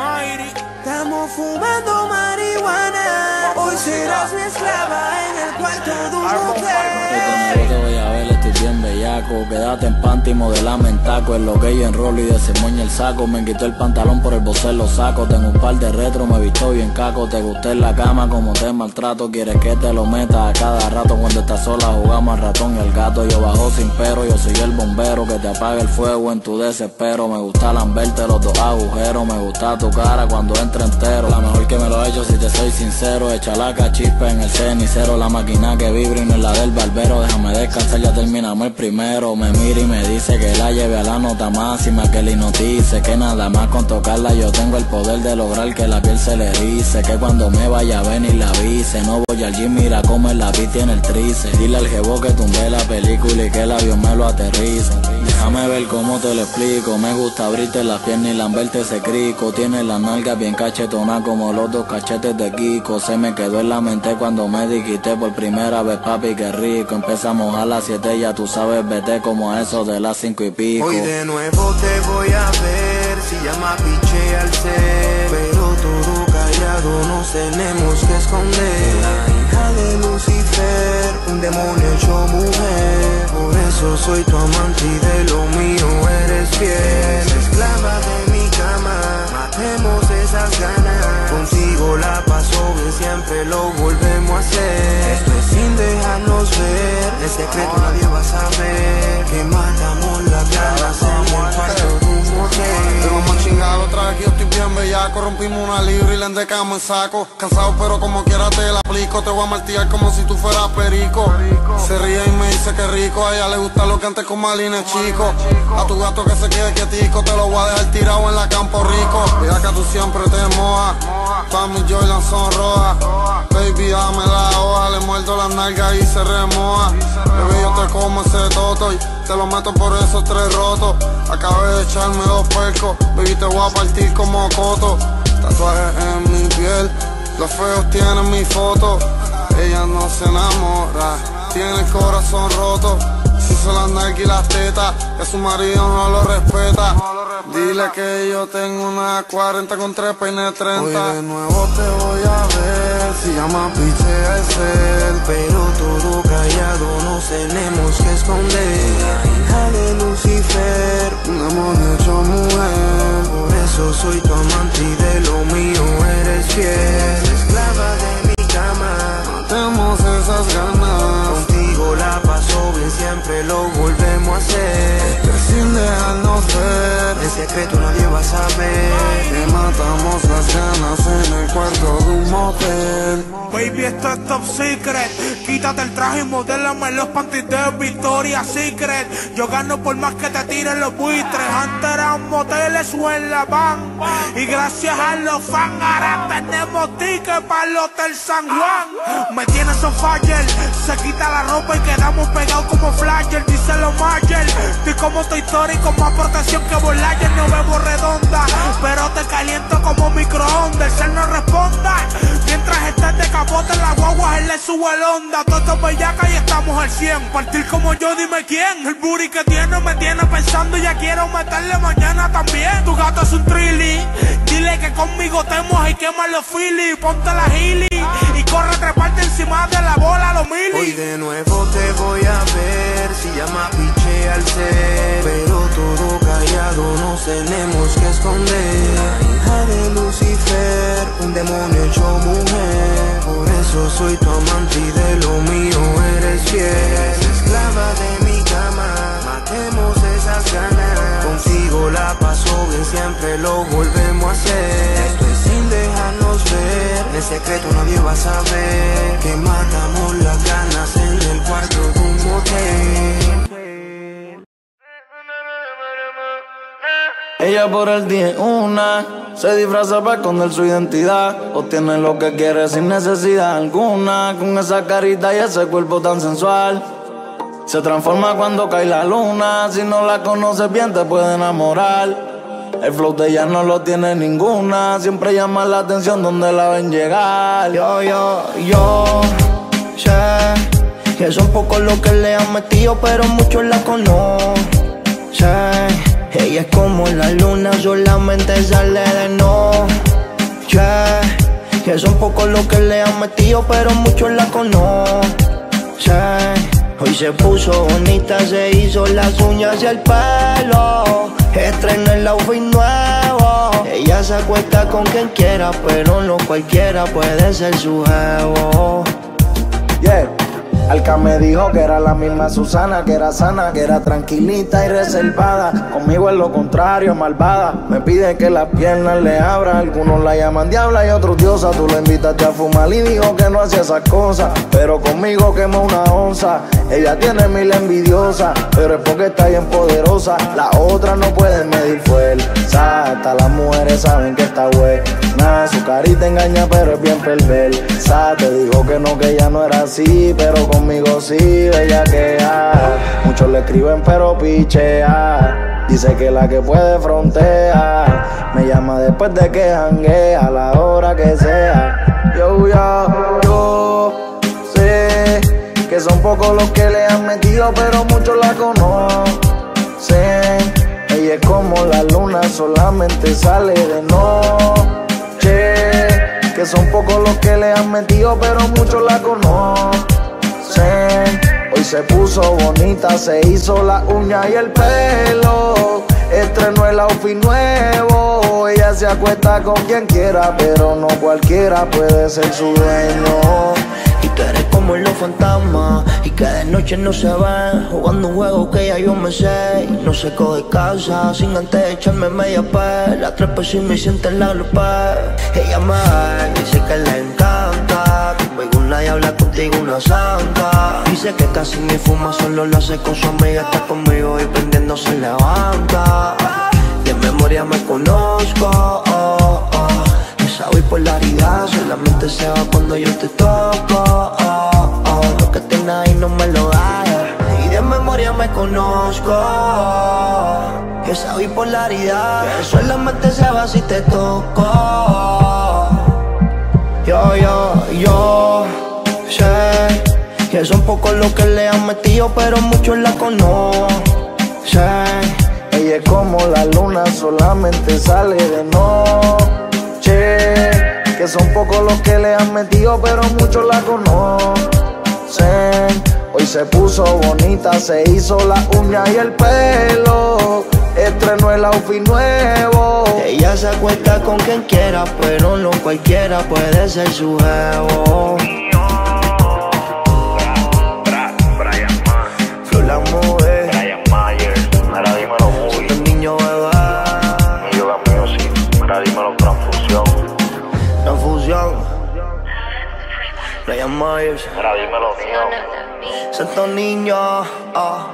Estamos fumando marihuana. Hoy serás mi esclava en el cuarto de un hotel. Yo te voy a ver, estoy bien bellaco. Quédate en panty y modelame en taco. En lo que yo enrolo y desemoña el saco. Me quito el pantalón por el bocer lo saco. Tengo un par de retro, me visto bien caco. Te gusté en la cama como te maltrato. Quieres que te lo meta a cada rato. Cuando estás sola jugamos al ratón y al gato. Yo bajo sin pero, yo soy el bombero que te apaga el fuego en tu desespero. Me gusta lamberte los dos agujeros. Me gusta tu cara cuando entra entero. La mejor que me lo he hecho si te soy sincero. Echa la cachispa en el cenicero. La máquina que vibra y no es la del barbero. Déjame descansar, ya terminamos el primero. Me mira y me dice que la lleve a la nota máxima. Que le hipnotice, que nada más con tocarla yo tengo el poder de lograr que la piel se le erice. Que cuando me vaya a venir la avise. No voy al gym, mira cómo el lápiz tiene el trice. Dile al jevo que tumbe la película y que el avión me lo aterrice. Déjame ver cómo te lo explico. Me gusta abrirte las piernas y lamberte ese crico. Tiene la nalga bien cachetona como los dos cachetes de Kiko. Se me quedó en la mente cuando me dijiste por primera vez papi que rico. Empezamos a las siete, ya tú sabes, vete como a eso de las cinco y pico. Hoy de nuevo te voy a ver. Si llama Piche al ser. Pero todo callado nos tenemos que esconder. La hija de Lucifer, un demonio hecho mujer. Por eso soy tu amante y de lo mío eres fiel. Esclava de mi cama, matemos esas ganas. Contigo la paso bien, siempre lo volvemos a hacer. Esto es sin dejarnos ver. En secreto nadie va a saber que matamos las ganas en el cuarto de un motel. Pero vamos a chingar otra vez que yo estoy bien bellaco. Rompimos una libra y le endecamos en saco. Cansado pero como quiera te la aplico. Te voy a martillar como si tú fueras perico. Se ríe y me dice que rico. A ella le gusta lo que antes con Malines chico. A tu gato que se quede quietico. Te lo voy a dejar tirado en la Campo Rico. Mira que tú siempre te mojas. Todas mis Jordan son rojas. Baby dame la hoja. Le muerdo las nalgas y se remoja. Bebé yo te como ese toto y te lo meto por esos tres rotos. Acabé de echarme dos percos. Baby te voy a partir como coto. Tatuajes en mi piel. Los feos tienen mi foto. Ella no se enamora. Tiene el corazón roto. Si se las nalgas y las tetas, que su marido no lo respeta. Dile que yo tengo una cuarenta con tres peines treinta. Hoy de nuevo te voy a ver. Si llama Piche al ser. Pero todo callado nos tenemos que esconder. La hija de Lucifer, un demonio hecho mujer. Por eso soy tu amante y de lo mío eres fiel. Esclava de mi cama, matemos esas ganas. Contigo la paso bien, siempre lo volvemos a hacer. Esto es sin dejarnos ver. En secreto nadie va a saber que matamos las ganas en el cuarto de un motel. Baby, esto es top secret. Quítate el traje y modélame los panties de Victoria's Secret. Yo gano por más que te tiren los buitres. Antes eran moteles o en la van. Y gracias a los fans ahora tenemos tickets para el Hotel San Juan. Me tienes on fire. Se quita la ropa y quedamos pegados como flyer. Dice los Mayer. Estoy como Toy Story con más protección que Voyager. No bebo redonda, pero te caliento como microondas. El cel no responda mientras estás de capote en la guagua, él le sube el onda. Todos estos bellacas y estamos al cien. Partir como yo, dime quién. El booty que tiene me tiene pensando, ya quiero meterle mañana también. Tu gato es un trilly, dile que conmigo te mojas y quema los filis. Ponte la gili y corre treparte encima de la bola, los mili. Hoy de nuevo te voy a ver, si llama piche al ser. Pero todo callado nos tenemos que esconder. La hija de Lucifer, un demonio hecho mujer. Por eso soy tu amante y de lo mío eres fiel. Esclava de mi cama, matemos esas ganas. Contigo la paso bien, siempre lo volvemos a hacer. Esto es sin dejarnos ver, en secreto nadie va a saber que matamos las ganas en el cuarto de un motel. Ella por el día es una, se disfraza para esconder su identidad. Obtiene lo que quiere sin necesidad alguna. Con esa carita y ese cuerpo tan sensual, se transforma cuando cae la luna. Si no la conoces bien te puede enamorar. El flow de ella no lo tiene ninguna. Siempre llama la atención donde la ven llegar. Yo, yo, yo sé que son pocos los que le han metido, pero muchos la conocen. Ella es como la luna, solamente sale de noche. Que son pocos los que le han metido, pero muchos la conocen. Hoy se puso bonita, se hizo las uñas y el pelo. Estrenó el outfit nuevo. Ella se acuesta con quien quiera, pero no cualquiera puede ser su jevo. Yeah. Alca me dijo que era la misma Susana, que era sana, que era tranquilita y reservada. Conmigo es lo contrario, malvada. Me pide que las piernas le abra. Algunos la llaman diabla y otros diosa. Tú la invitaste a fumar y dijo que no hacía esas cosas, pero conmigo quemó una onza. Ella tiene mil envidiosas, pero es porque está bien poderosa. Las otras no pueden medir fuerza. Hasta las mujeres saben que está buena. Su carita engaña, pero es bien perversa. Te dijo que no, que ella no era así, pero conmigo sí, bellaquea. Muchos le escriben pero pichea. Dice que la que puede frontea. Me llama después de que janguea, a la hora que sea. Yo, yo, yo sé que son pocos los que le han metido, pero muchos la conocen. Ella es como la luna, solamente sale de noche. Que son pocos los que le han metido, pero muchos la conocen. Hoy se puso bonita, se hizo la uña y el pelo. Estrenó el outfit nuevo. Ella se acuesta con quien quiera, pero no cualquiera puede ser su dueño. Y tú eres como los fantasmas, y que de noche no se ven, jugando un juego que ya yo me sé. Y no se coge casa sin antes echarme media pe. La trepo y me siente en la lupa. Ella me ve, dice que le encanta. Conmigo una diabla, contigo una santa. Dice que casi ni fuma, solo lo hace con su amiga. Está conmigo y prendiendo se levanta. De memoria me conozco, oh, oh. Esa bipolaridad solamente se va cuando yo te toco, oh, oh. Lo que tienes ahí no me lo da. Y de memoria me conozco. Esa bipolaridad que solamente se va si te toco. Yo, yo, yo sé que son pocos los que le han metido, pero muchos la conocen. Ella es como la luna, solamente sale de noche. Que son pocos los que le han metido, pero muchos la conocen. Hoy se puso bonita, se hizo la uña y el pelo. Estrenó el outfit nuevo. Ella se acuesta con quien quiera, pero no cualquiera puede ser su jevo. Flor la mujer. Brian Myers, mira dímelo muy. El niño bebé. Y Yoga Music, mira dímelo Transfusión. Transfusión. Brian Myers. Mira dímelo mío. Santo niño, oh.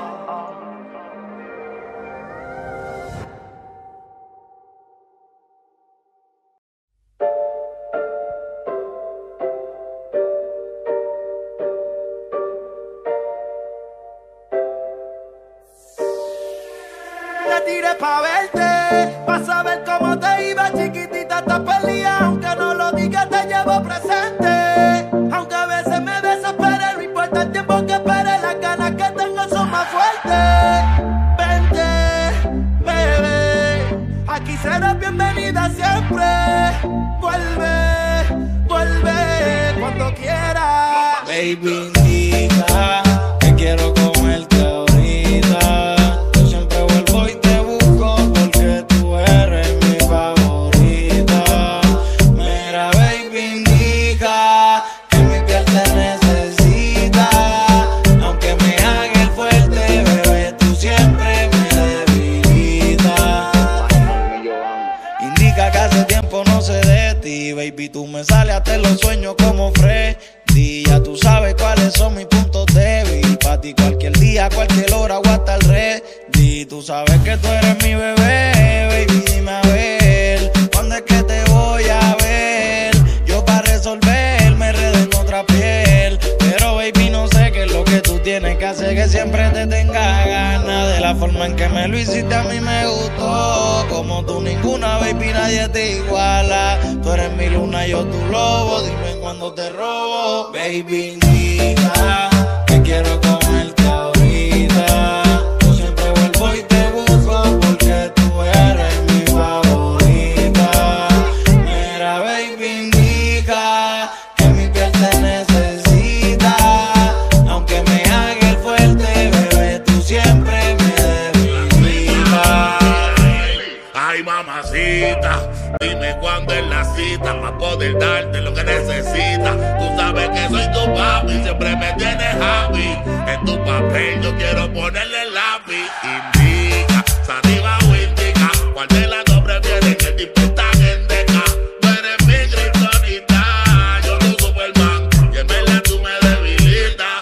Tiré pa' verte, pa' saber cómo te iba, chiquitita, esta pelea, aunque no lo digas te llevo presente. vuelve, vuelve cuando quieras. Baby, indica que quiero comerte ahorita. Yo siempre vuelvo y te busco porque tú eres mi favorita. Mira, baby, indica que mi piel te necesita. Aunque me haga el fuerte, bebé, tú siempre me debilitas. Indica que hace tiempo no sé de ti, baby, tú me sales hasta en los sueños como Freddy. Ya tú sabes cuáles son mis puntos débiles. Pa' ti cualquier día, cualquier hora o hasta el ready. Tú sabes que tú eres mi bebé, baby, dime a ver ¿cuándo es que te voy a ver? Yo para resolver me enredé en otra piel. Pero baby, no sé qué es lo que tú tienes que hacer que siempre te tenga ganas. De la forma en que me lo hiciste a mí me gustó. Como tú ninguna, baby, nadie te iguala. Tú eres mi luna, yo tu lobo. Dime cuando te robo. Baby, indica que quiero comerte ahorita. Yo siempre vuelvo y te busco porque tú eres mi favorita. Mira, baby, indica que mi piel te necesita. Aunque me haga el fuerte, bebé, tú siempre me debilitas. Ay, mamacita, dime cuándo es la cita para poder darte lo que necesitas. Tú sabes que soy tu papi, siempre me tienes happy. En tu papel yo quiero ponerle el lápiz. Indica, sativa o indica, cuál de las dos prefieres que el tipo está en deca. Tú eres mi kriptonita, yo tu Superman, y en verdad tú me debilitas.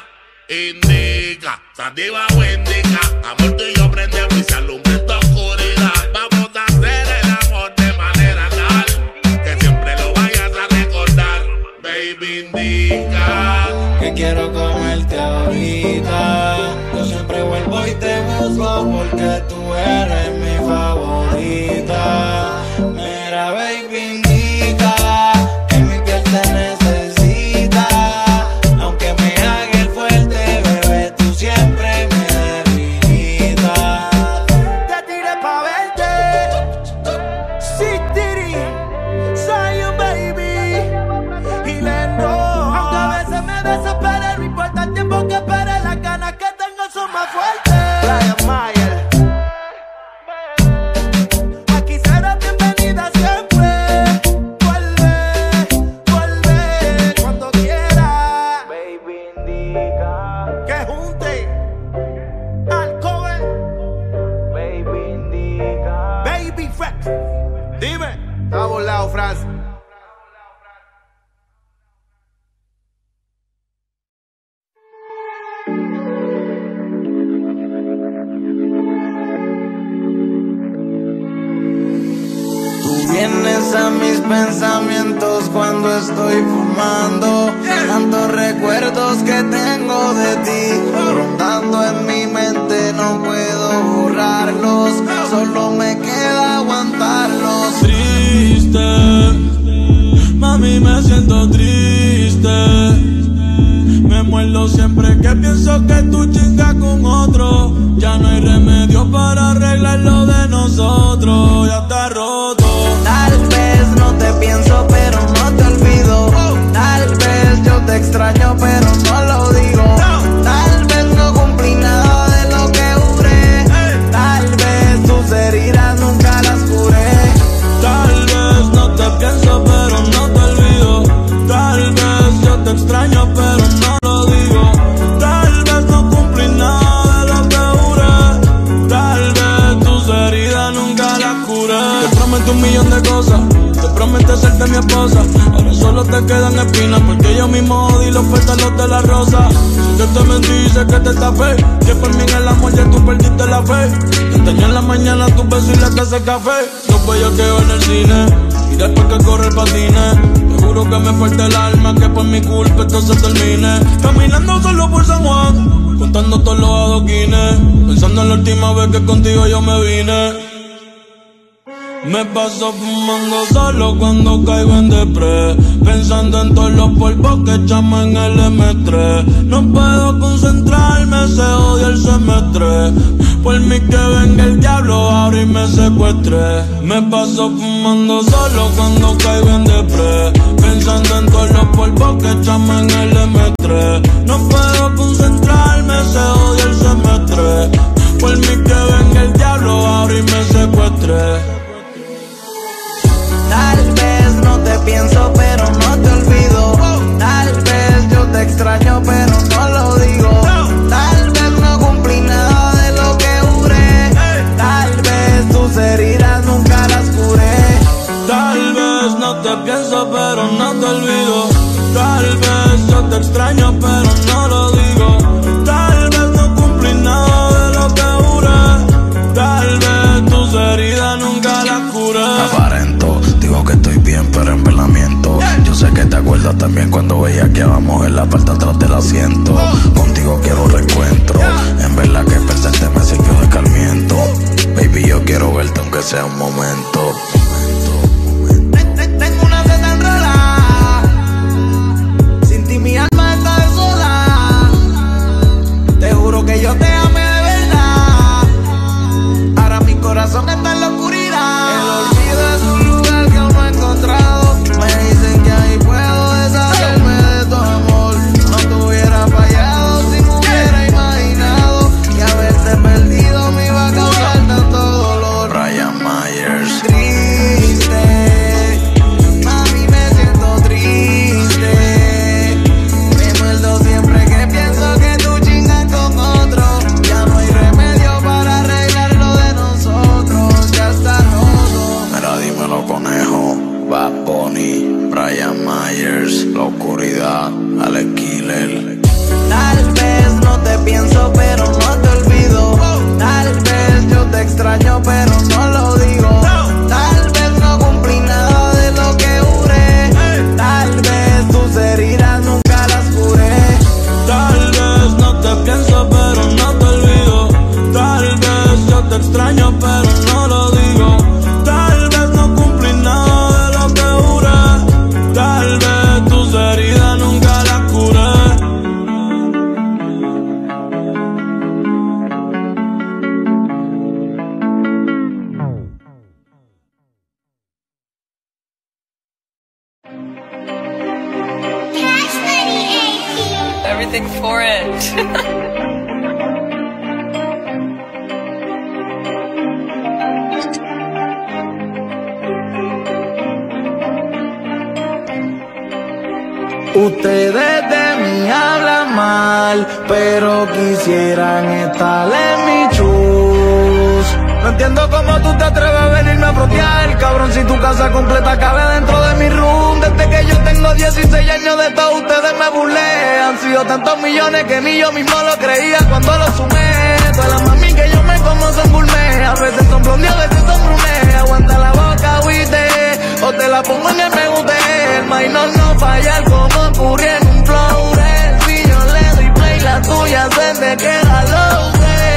Indica, sativa o indica, amor tú y yo prendemos y se alumbra esta oscuridad. Vamos a hacer el amor de manera tal que siempre lo vayas a recordar. Baby, indica que quiero comerte ahorita. Yo siempre vuelvo y te busco porque tú eres mi favorita. Mira, baby, indica que mi piel te necesita. Aunque me haga el fuerte, bebé, tú siempre me debilitas. Te tiré pa' verte, sí, tiri, soy un baby. Y le no, aunque a veces me desespere, no importa el tiempo que espere, las ganas que tengo son más fuertes. Brian Mayer, aquí serás bienvenida siempre. Vuelve, vuelve cuando quieras. Baby, indica que junte al cover. Baby, indica. Baby Frex, dime. Está volado, Franz. Tú vienes a mis pensamientos cuando estoy fumando. Tantos recuerdos que tengo de ti rondando en mi mente, no puedo borrarlos. Solo me queda aguantarlos. Triste, mami, me siento triste. Me muerdo siempre que pienso que tú chingas con otro. Ya no hay remedio para arreglar lo de nosotros. Ya está roto. Tal vez no te pienso, pero no te olvido. Tal vez yo te extraño, pero no lo digo. Tal vez no cumplí nada de lo que juré. Tal vez tus heridas nunca las curé. Tal vez no te pienso, pero no te olvido. Tal vez yo te extraño, pero no lo digo. Tal vez no cumplí nada de lo que juré. Tal vez tus heridas nunca las curé. Te prometo un millón de cosas, te prometo hacerte mi esposa. Ahora solo te quedan espinas porque yo mismo odio los pétalos de la rosa. Sé que te mentí, sé que te tapé, que por mí en el amor ya tú perdiste la fe. Te extraño en la mañana tu beso y la taza de café. Los bellaqueo en el cine y después que corre el patine. Te juro que me falta el alma, que por mi culpa esto se termine. Caminando solo por San Juan, contando todos los adoquines, pensando en la última vez que contigo yo me vine. Me paso fumando solo cuando caigo en depre, pensando en todos los polvos que echamos en el eme tres. No puedo concentrarme, se odia el semestre. Por mí que venga el diablo ahora y me secuestre. Me paso fumando solo cuando caigo en depre, pensando en todos los polvos que echamos en el eme tres. No puedo concentrarme, se odia el semestre. Por mí que venga el diablo ahora y me secuestre. Tal vez no te pienso, pero no te olvido. Tal vez yo te extraño, pero no lo digo. Tal vez no cumplí nada de lo que juré. Tal vez tus heridas nunca las curé. Tal vez no te pienso, pero no te olvido. Tal vez yo te extraño, pero no lo digo. Tal vez no cumplí nada de lo que juré. Tal vez tus heridas nunca las curé. Aparento, digo que estoy bien, pero en verdad miento. Yo sé que te acuerdas también cuando veía que íbamos en la parte atrás del asiento. Contigo quiero reencuentro. En verdad que perderte me sirvió de escarmiento. Baby, yo quiero verte aunque sea un momento. Tengo una seta enrolada. Sin ti mi alma está sola. Te juro que yo te amé de verdad. Ahora mi corazón está en la oscuridad. El olvido es un lugar que aún no he encontrado. Me dicen que ahí puedo deshacerme de tu amor. No te hubiera fallado si me hubiera imaginado que haberte perdido me iba a causar tanto dolor. Brian Myers. Triste, mami, me siento triste. Me muerdo siempre que pienso que tú chingas con otro. Ya no hay remedio para arreglar lo de nosotros. Ya está roto. Mira, dímelo, conejo. Bad Bunny, Brian Myers, La Oscuridad, Alex Killer. Tal vez no te pienso, pero no te olvido. Tal vez yo te extraño, pero no lo digo. Tal vez no cumplí nada de lo que juré. Tal vez tus heridas nunca las curé. Tal vez no te pienso, pero no te olvido. Tal vez yo te extraño, pero no lo digo. Tal vez no cumplí nada de lo que juré. Tal vez tus heridas nunca las curé. Everything for it. Ustedes de mí hablan mal, pero quisieran estar en mi shoes. No entiendo cómo tú te atreves a venirme a frontear, cabrón, si tu casa completa cabe dentro de mi room. Desde que yo tengo dieciséis años de todo, ustedes me burlean. Han sido tantos millones que ni yo mismo lo creía cuando lo sumé. Todas las mami que yo me como son gourmet. A veces son blondes, a veces son brunet. Aguanta la boca, huite, o te la pongo en el me guste. El minor no falla como ocurre en un flow. Si yo le doy play, la tuya se te queda low.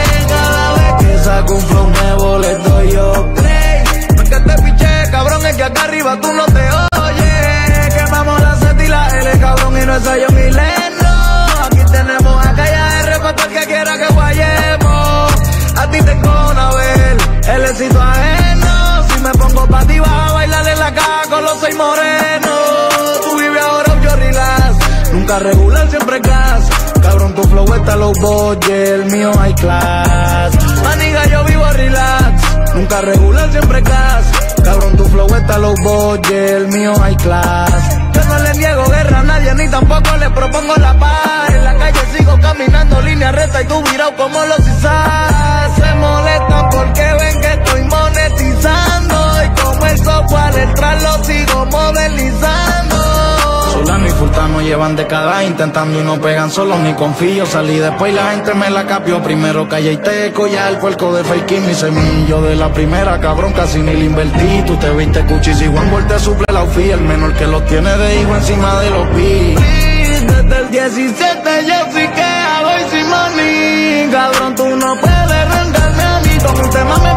Cada vez que saco un flow nuevo le doy yo play. No es que te piché, cabrón, es que acá arriba tú no te oyes. Quemamos la Z y la L, cabrón, y no es yo mileno. Aquí tenemos a Calle R para todo el que quiera que guayemos. A ti te ver el éxito ajeno. Si me pongo pa' ti vas a bailar en la caja con los seis morenos. Tú vives ahora yo relax, nunca regular, siempre gas. Cabrón, tu flow está low budget, el mío high class. Maniga, yo vivo relax, nunca regular, siempre gas. Cabrón, tu flow está low budget, el mío high class. Yo no le niego guerra a nadie, ni tampoco le propongo la paz. En la calle sigo caminando línea recta y tú virado como los quizás. Se molestan porque ven que estoy monetizando. Y como el software, el tras lo sigo modernizando. Solano y Fultano llevan décadas intentando y no pegan solo ni confío. Salí después y la gente me la capió. Primero Calle y Teco, ya el puerco de fake y mi semillo de la primera, cabrón, casi ni le invertí. Tú te viste cuchis y Juan Vol te suple la U F I. El menor que los tiene de hijo encima de los pi. Desde el diecisiete yo sí que hago y sin money. Cabrón, tú no puedes rentarme a mí. Con un tema me pegan a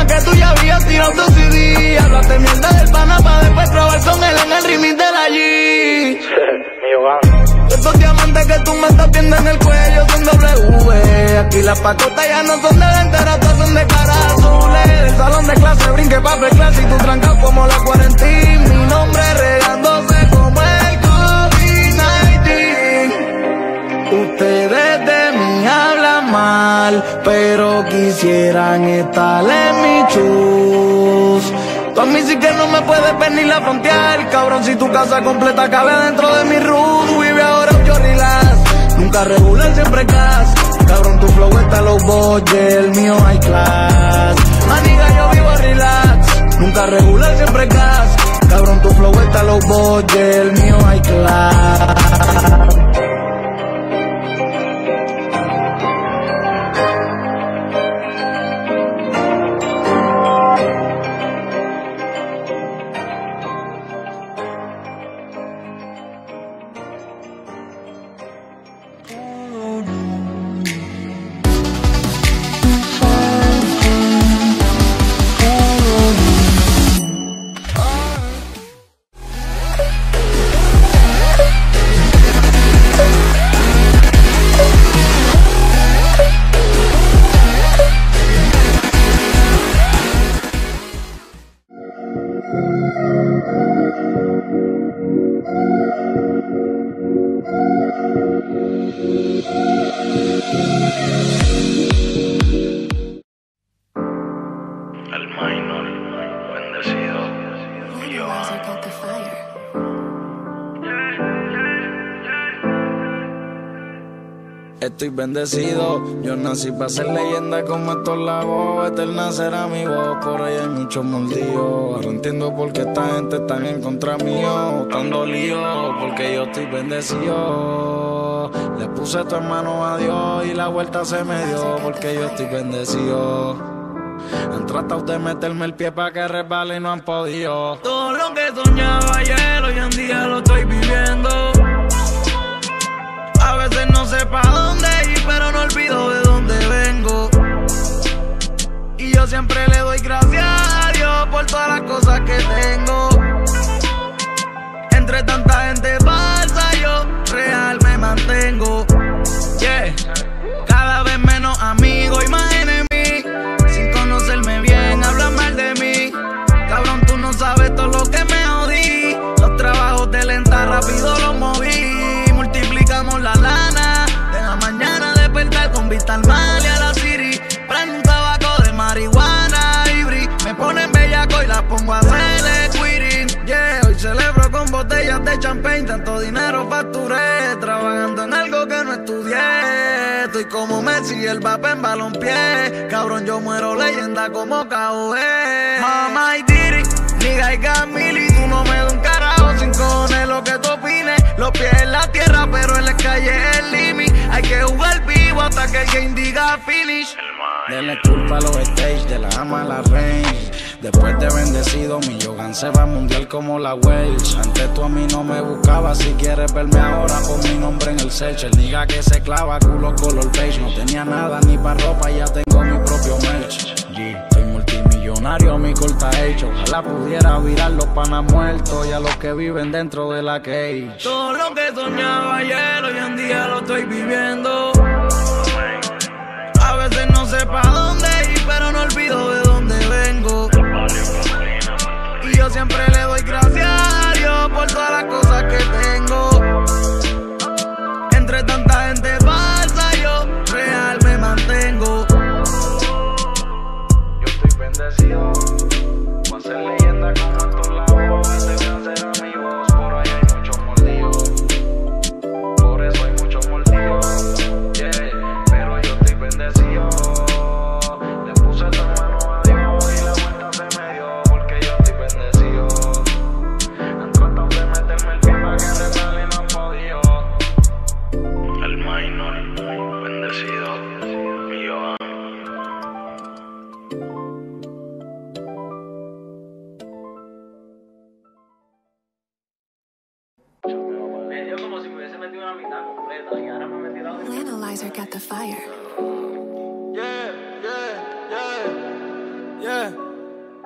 tema que tú ya habías tirado tu C D. Hablaste mierda del pana pa' después probar con él en el remix de la G. Estos diamantes que tú me estás viendo en el cuello son W. Aquí las pacotas ya no son de ventera, todas son de cara azules. Del salón de clase brinque pa' clase y tú trancas como la cuarentena. Mi nombre regándose como el COVID diecinueve. Ustedes de mí hablan mal, pero quisieran estar en mi chus. Tú a mí sí que no me puedes ver ni la frontear, cabrón, si tu casa completa cabe dentro de mi room. Vive ahora yo relax, nunca regular, siempre gas. Cabrón, tu flow está low budget, el mío high class. Maniga, yo vivo relax, nunca regular, siempre gas. Cabrón, tu flow está low budget, el mío high class. Estoy bendecido, yo nací para ser leyenda como estos lagos. Eterna será mi voz, por ahí hay muchos mordidos. Ahora entiendo por qué esta gente está en contra mío, dando lío, porque yo estoy bendecido. Le puse tu hermano a Dios y la vuelta se me dio, porque yo estoy bendecido. Han tratado de meterme el pie para que resbale y no han podido. Todo lo que soñaba ayer, hoy en día lo estoy viviendo. A veces no sé pa' dónde ir, pero no olvido de dónde vengo. Y yo siempre le doy gracias a Dios por todas las cosas que tengo. Entre tanta gente falsa, yo real me mantengo. Yeah. Cada vez menos amigos y más enemigos. Sin conocerme bien, hablan mal de mí. Cabrón, tú no sabes todo lo que me jodí. Los trabajos de lenta rápido los moví. Multiplicamos la lana, de la mañana despertar con vista al mar y a la city. Prendo un tabaco de marihuana y bri. Me ponen bellaco y las pongo a hacer quitting. Yeah, hoy celebro con botellas de champagne. Tanto dinero facturé, trabajando en algo que no estudié. Estoy como Messi y el Mbappé en balompié. Cabrón, yo muero leyenda como K O E. Mamá y Diri, nigga y Camili. Tú no me das un carajo sin cojones lo que tú opines. Los pies en la tierra, pero en la calle es el límite. Hay que jugar vivo hasta que el game diga finish. Denle culpa a los stage, de la ama a la range. Después de bendecido, mi Yogan se va mundial como la Welch. Antes tú a mí no me buscabas, si quieres verme ahora pon mi nombre en el search. El nigga que se clava, culo color beige. No tenía nada ni pa' ropa, ya tengo mi propio merch. Yeah. Estoy multimillonario, mi corta hecho. Ojalá pudiera virar los panas muertos y a los que viven dentro de la cage. Todo lo que soñaba ayer, hoy en día lo estoy viviendo. A veces no sé pa' dónde ir, pero no olvido de dónde vengo. Y yo siempre le doy gracias a Dios por todas las cosas que tengo. Entre tanta gente falsa, yo real me mantengo. Yo estoy bendecido, voy a ser leyenda como estos lados. Te voy a hacer amigos, por ahí hay muchos mordidos. Por eso hay muchos mordidos, yeah. Pero yo estoy bendecido. Le puse tu hermano a Dios y la vuelta se me dio, porque yo estoy bendecido. Han tratado de meterme el pie para que resbale y no han podido. El minor, bendecido, mío. Analyzer got the fire. Yeah, yeah, yeah, yeah.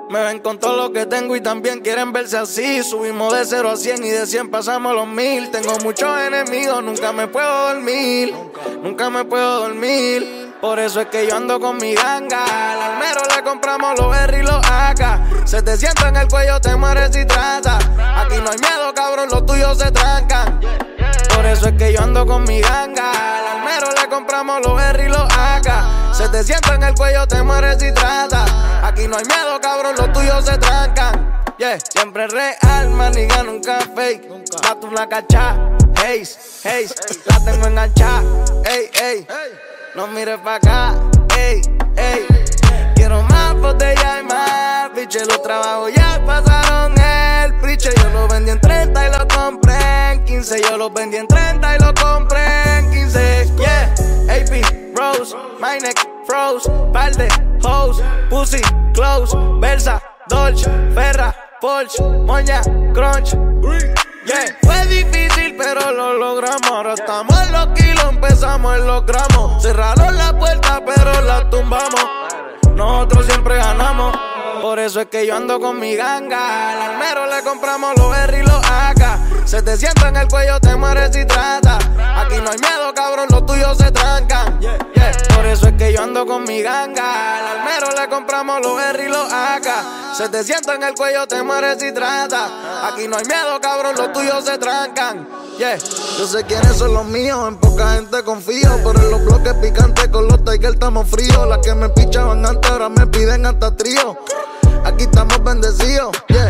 Me ven con todo lo que tengo y también quieren verse así. Subimos de cero a cien y de cien pasamos los mil. Tengo muchos enemigos, nunca me puedo dormir. Nunca me puedo dormir. Por eso es que yo ando con mi ganga. Al almero le compramos los R y los A K. setecientos en el cuello, te mueres si trata. Aquí no hay miedo, cabrón, los tuyos se trancan. Por eso es que yo ando con mi ganga. Al almero le compramos los R y los A K. setecientos en el cuello, te mueres si trata. Aquí no hay miedo, cabrón, los tuyos se trancan. Yeah, siempre real, maniga, nunca fake. Gato una cacha, haze, haze. La tengo enganchada, ey, ey. No mires pa' acá, ey, ey. Quiero más botella y más biche. Los trabajos ya pasaron el priche. Yo los vendí en treinta y los compré en quince. Yo los vendí en treinta y los compré en quince. Yeah, A P, Rose, my neck, froze. Par de hoes, pussy, close. Versa, Dolce, Ferra, Porsche, Moña, Crunch. Yeah. Fue difícil pero lo logramos. Ahora estamos en los kilos, empezamos en los gramos. Cerraron la puerta pero la tumbamos. Nosotros siempre ganamos. Por eso es que yo ando con mi ganga. Al almero le compramos los R y los A K. setecientos en el cuello, te mueres si trata. Aquí no hay miedo, cabrón, los tuyos se trancan. Yeah, yeah. Por eso es que yo ando con mi ganga. Al almero le compramos los R y los A K. setecientos en el cuello, te mueres si trata. Aquí no hay miedo, cabrón, los tuyos se trancan. Yeah. Yo sé quiénes son los míos, en poca gente confío. Pero en los bloques picantes con los Tiger estamos fríos. Las que me pichaban antes ahora me piden hasta trío. Aquí estamos bendecidos, yeah.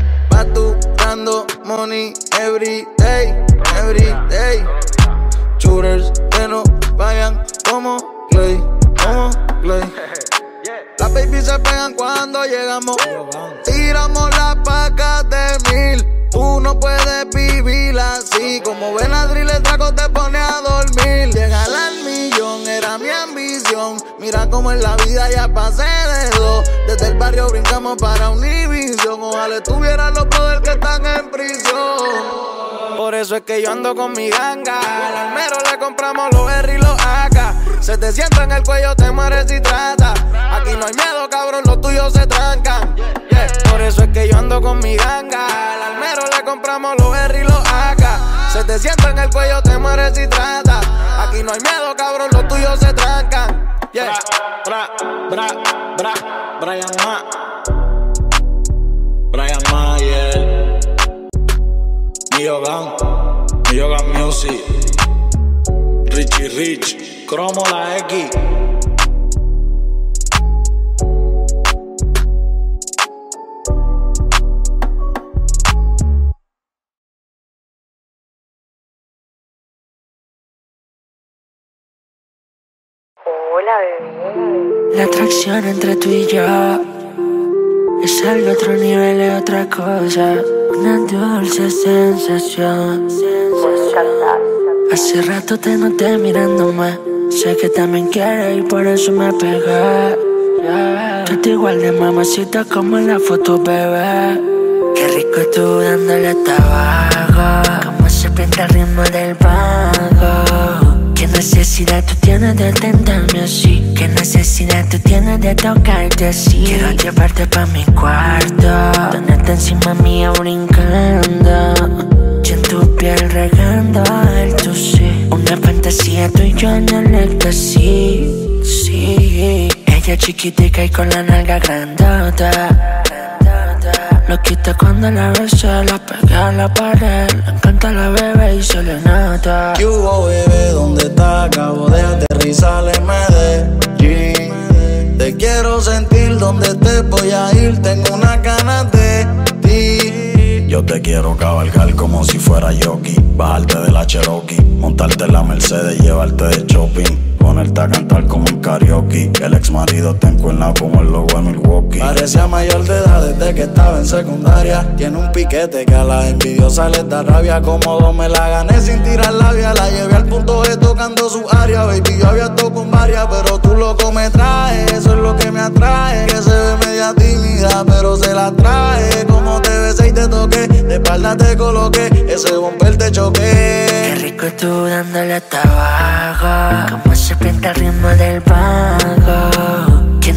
Facturando money every day, every day. Shooters que no vayan como Clay, como Clay. Las babies se pegan cuando llegamos. Tiramos las pacas de mil. Tú no puedes vivir así. Como Benadryl el trago te pone a dormir. Llegar al millón era mi ambición. Mira cómo en la vida ya pasé de dos. Desde el barrio brincamos para Univision. Ojalá tuviera los poderes que están en prisión. Por eso es que yo ando con mi ganga. Al almero le compramos los R y los A K. setecientos en el cuello, te mueres si trata. Aquí no hay miedo, cabrón, los tuyos se trancan. Yeah. Por eso es que yo ando con mi ganga. Al almero le compramos los R y los A K. setecientos en el cuello, te mueres si trata. Aquí no hay miedo, cabrón, los tuyos se trancan. Yeah. Bra, bra, bra, bra, Brian Ma. Brian Mayer. Mio Gang. Mio Gang Music. Richie Rich. Cromo la X. Hola, bebé. La atracción entre tú y yo es algo otro nivel, es otra cosa. Una dulce sensación. Hace rato te noté mirándome. Sé que también quieres y por eso me pegué. Tú estás igual de mamacita como en la foto, bebé. Qué rico tú dándole tabaco. Como se pinta el ritmo del vago. ¿Qué necesidad tú tienes de tentarme así? ¿Qué necesidad tú tienes de tocarte así? Quiero llevarte pa' mi cuarto, tenerte encima mía brincando, y en tu piel regando el tu sí. Una fantasía tú y yo en el éxtasis, sí. Ella chiquitica y con la nalga grandota. Lo quita cuando la besa, la pega a la pared. Le encanta la bebé y se le nota. ¿Qué hubo, bebé? ¿Dónde estás? Acabo de aterrizar en Medellín. Te quiero sentir donde te voy a ir. Tengo una ganas de ti. Yo te quiero cabalgar como si fuera jockey. Bajarte de la Cherokee, montarte en la Mercedes, llevarte de shopping. Ponerte a cantar como un karaoke. El ex marido te encuentra como el logo de Milwaukee. Parecía mayor de edad desde que estaba en secundaria. Tiene un piquete que a las envidiosas les da rabia. Cómodo me la gané sin tirar labia. La llevé al punto G tocando su área. Baby, yo había tocado con varias, pero tú loco me traes. Eso es lo que me atrae. Que se ve media tímida, pero se la trae. Como te besé y te toqué, de espalda te coloqué. Ese bumper te choqué. Qué rico tú dándole tabaco. Como se pinta el ritmo del vago. ¿Qué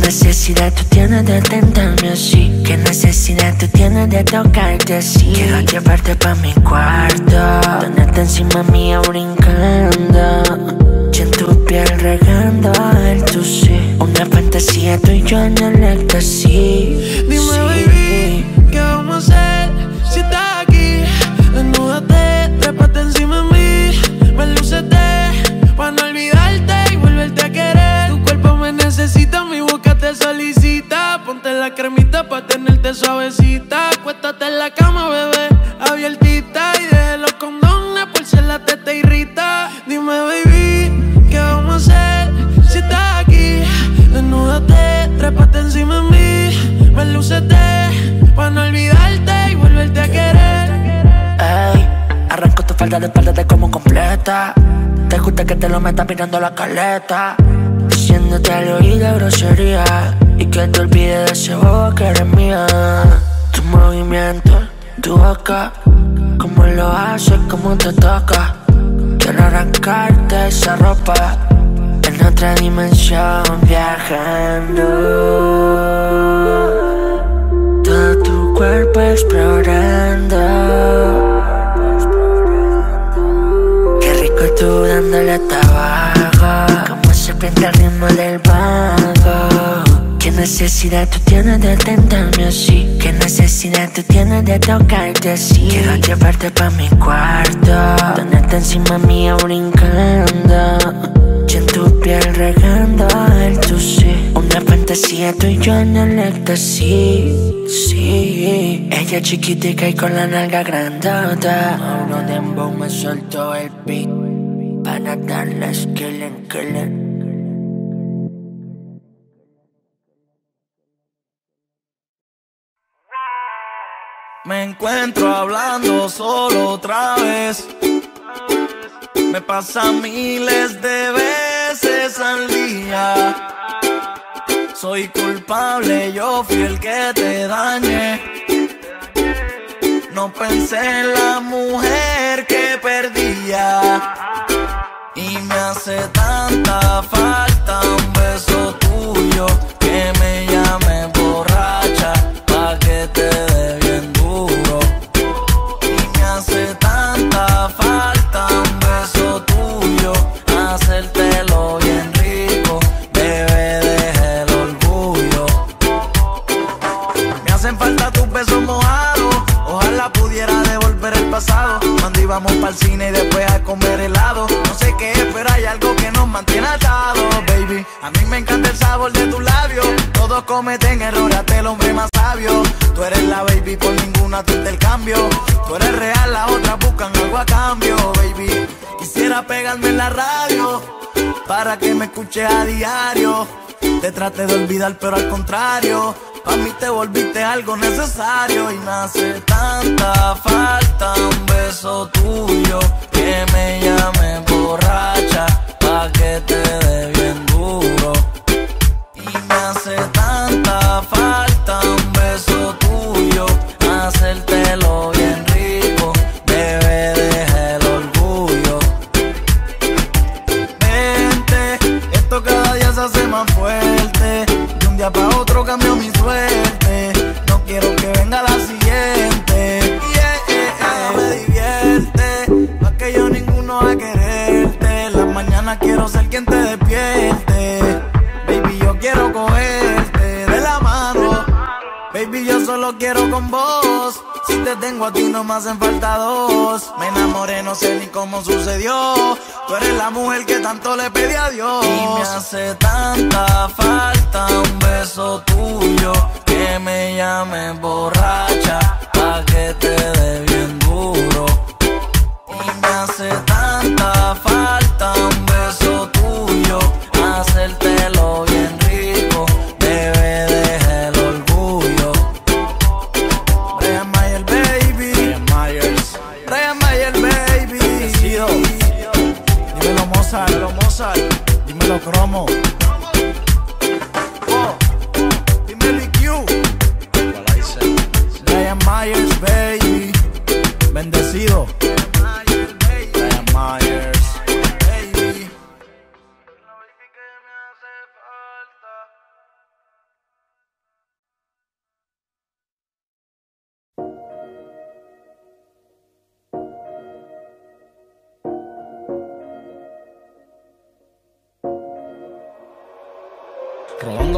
necesidad tú tienes de tentarme así? ¿Qué necesidad tú tienes de tocarte así? Quiero llevarte pa' mi cuarto, tenerte encima mía brincando, y en tu piel regando el tu sí. Una fantasía tú y yo en el éxtasis. Dime, sí. baby, ¿qué vamos a hacer si estás aquí? Desnúdate, trépate encima de mí, me lucete pa' no olvidarte y volverte a querer. Tu cuerpo me necesita, mi boca te solicita. Ponte la cremita pa' tenerte suavecita. Acuéstate en la cama, bebé, abiertita, y deje los condones por si la teta te irrita. Dime, baby, ¿qué vamos a hacer si estás aquí? Desnúdate, trépate encima de mí, me lucete pa' no olvidarte y volverte a querer. Ey, arranco tu falda de espalda de como completa. Te gusta que te lo metas mirando la caleta, diciéndote al oído grosería, y que te olvides de ese bobo que eres mía. Tu movimiento, tu boca, cómo lo haces, cómo te toca. Quiero arrancarte esa ropa, en otra dimensión viajando. Todo tu cuerpo explorando. Qué rico tú dándole tabaco, como se prende el ritmo del bajo. ¿Qué necesidad tú tienes de tentarme así? ¿Qué necesidad tú tienes de tocarte así? Quiero llevarte pa' mi cuarto, tenerte encima mía brincando, y en tu piel regando el tu sí. Una fantasía tú y yo en el éxtasis. Sí, ella chiquitica y con la nalga grandota. Mauro Dembow me soltó el beat para darle skilling, killing. Me encuentro hablando solo otra vez. Me pasa miles de veces al día. Soy culpable, yo fui el que te dañé. No pensé en la mujer que perdía. Y me hace tanta falta un beso tuyo, que me llame borracha pa' que te dé bien duro. Y me hace tanta falta un beso tuyo, hacértelo bien rico, bebé, deja el orgullo. Me hacen falta tus besos mojados, ojalá pudiera devolver el pasado, cuando íbamos pa'l cine y después a comer helado. No sé qué es, pero hay algo que nos mantiene atados, baby. A mí me encanta el sabor de tus labios. Todos cometen errores, hasta el hombre más sabio. Tú eres la baby, por ninguna tú intercambio. Tú eres real, las otras buscan algo a cambio, baby. Quisiera pegarme en la radio para que me escuches a diario. Te traté de olvidar, pero al contrario, pa' mí te volviste algo necesario. Y me hace tanta falta un beso tuyo, que me llame borracha pa' que te dé bien duro. Y me hace tanta falta un beso tuyo, hacértelo bien rico, bebé, deja el orgullo. Vente, esto cada día se hace más fuerte. De un día pa' otro cambio mi suerte. No quiero que venga la siguiente. Yeah, yeah, yeah. Me divierte, más que yo ninguno va a quererte. Las mañanas quiero ser quien te despierte. Baby, yo quiero cogerte de la mano. Baby, yo solo quiero con vos. Si te tengo a ti no me hacen falta dos. Me enamoré, no sé ni cómo sucedió. Tú eres la mujer que tanto le pedí a Dios. Y me hace tanta falta un beso tuyo, que me llame borracha pa' que te dé bien duro. Y me hace tanta falta un beso tuyo, hacértelo bien rico, bebé, deja el orgullo. Brian Mayer, baby. Brian Myers. Brian Mayer, baby. Decido. Dímelo Mozart, dímelo Mozart. Dímelo Cromo. Oh. Dímelo I Q. Brian Myers, baby. Bendecido. Brian Myers, baby.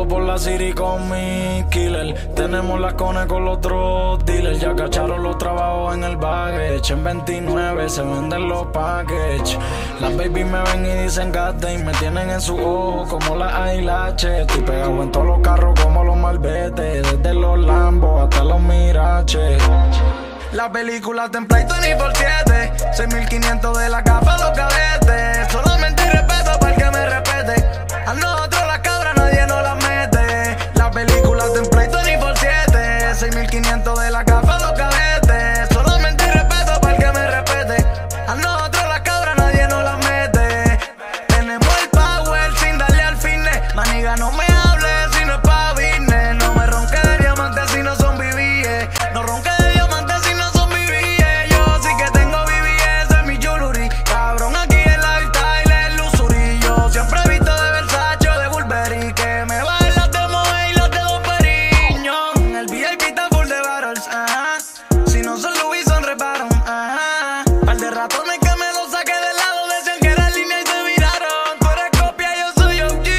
Rodando por la city con mi killer. Tenemos las cones con los otros dealers. Ya cacharon los trabajos en el baggage. En veintinueve se venden los packages. Las baby me ven y dicen goddamn. Me tienen en su ojo como las eyelashes. Estoy pegado en todos los carros como los malvetes. Desde los Lambos hasta los Miraches. La película template veinticuatro siete. seis mil quinientos de la gafa los cadetes. Solamente respeto para el que me respete. A nosotros las cabras nadie nos las mete. La película template veinticuatro siete. seis mil quinientos de la gafa los cadetes. Solamente respeto para el que me respete. A nosotros las cabras nadie nos las mete. Tenemos el power sin darle al fitness. Maniga, no me hables si no es pa' business. No me ronque de diamantes si no son B B S. No ronque de diamantes si no son B B S. Yo sí que tengo B B S en mi jewelry. Cabrón, aquí el lifestyle es luxury. Yo siempre he visto de Versace o de Burberry. Que me bajen las de Moe y las de Don Periño. El V I P está full de battles, ajá. Si no son Louis son reparon, ajá. Par de ratones que me lo saqué del lado. Decían que era línea y se viraron. Tú eres copia, yo soy O G.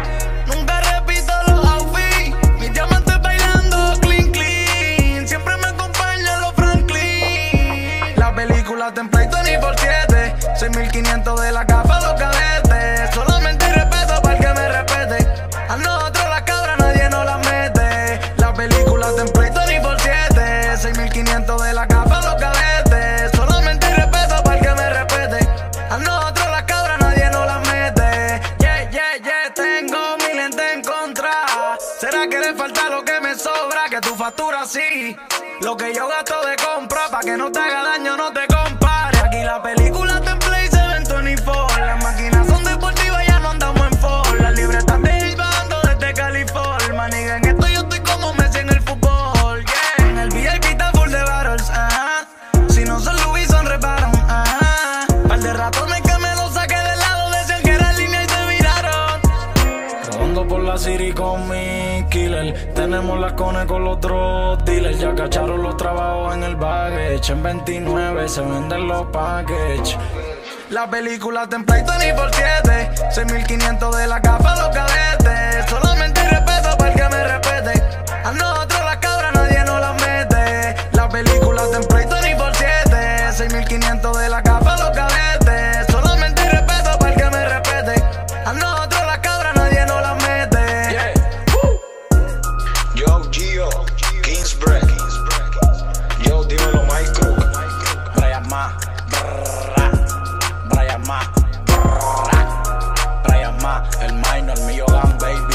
Nunca repito los outfits. Mis diamantes bailando clean, clean. Siempre me acompañan los Franklin. La película template veinticuatro siete. seis mil quinientos de la gafa los cadetes. Solamente respeto para el que me respete. A nosotros las cabras nadie nos las mete. La película template veinticuatro siete. seis mil quinientos de la gafa los cadetes. Solamente respeto para el que me respete. A nosotros las cabras nadie nos las mete. Yeah, yeah, yeah, tengo mi lente en contra. ¿Será que le falta lo que me sobra? Que tu factura sí. Lo que yo gasto de compra, pa' que no te haga daño, no te compare. Aquí la película template se ven veinticuatro. Las máquinas son deportivas, ya no andamos en Ford. Las libretas de bando desde California. Maniga, en esto yo estoy como Messi en el fútbol, yeah. En el V I P está full de battles, ajá. Si no son Louis son reparon, ajá. Par de ratones que me lo saqué del lado. Decían que era línea y se viraron. Rodando por la city con mi killer. Tenemos las cones con los otros dealers. Ya cacharon los trabajos en el baggage. En veintinueve se venden los packages. La película template veinticuatro siete. seis mil quinientos de la gafa los cadetes. Solamente respeto para el que me respete. A nosotros las cabras nadie nos las mete. La película template veinticuatro siete. seis mil quinientos de la gafa los cadetes. Solamente respeto para el que me respete. A nosotros las cabras nadie nos las mete. Yeah. Yo, Gio, Kingsbreak. Yo, dímelo, Mike Crook. Brian Ma, Brian Ma, Brian Ma, el minor, mío gang, baby.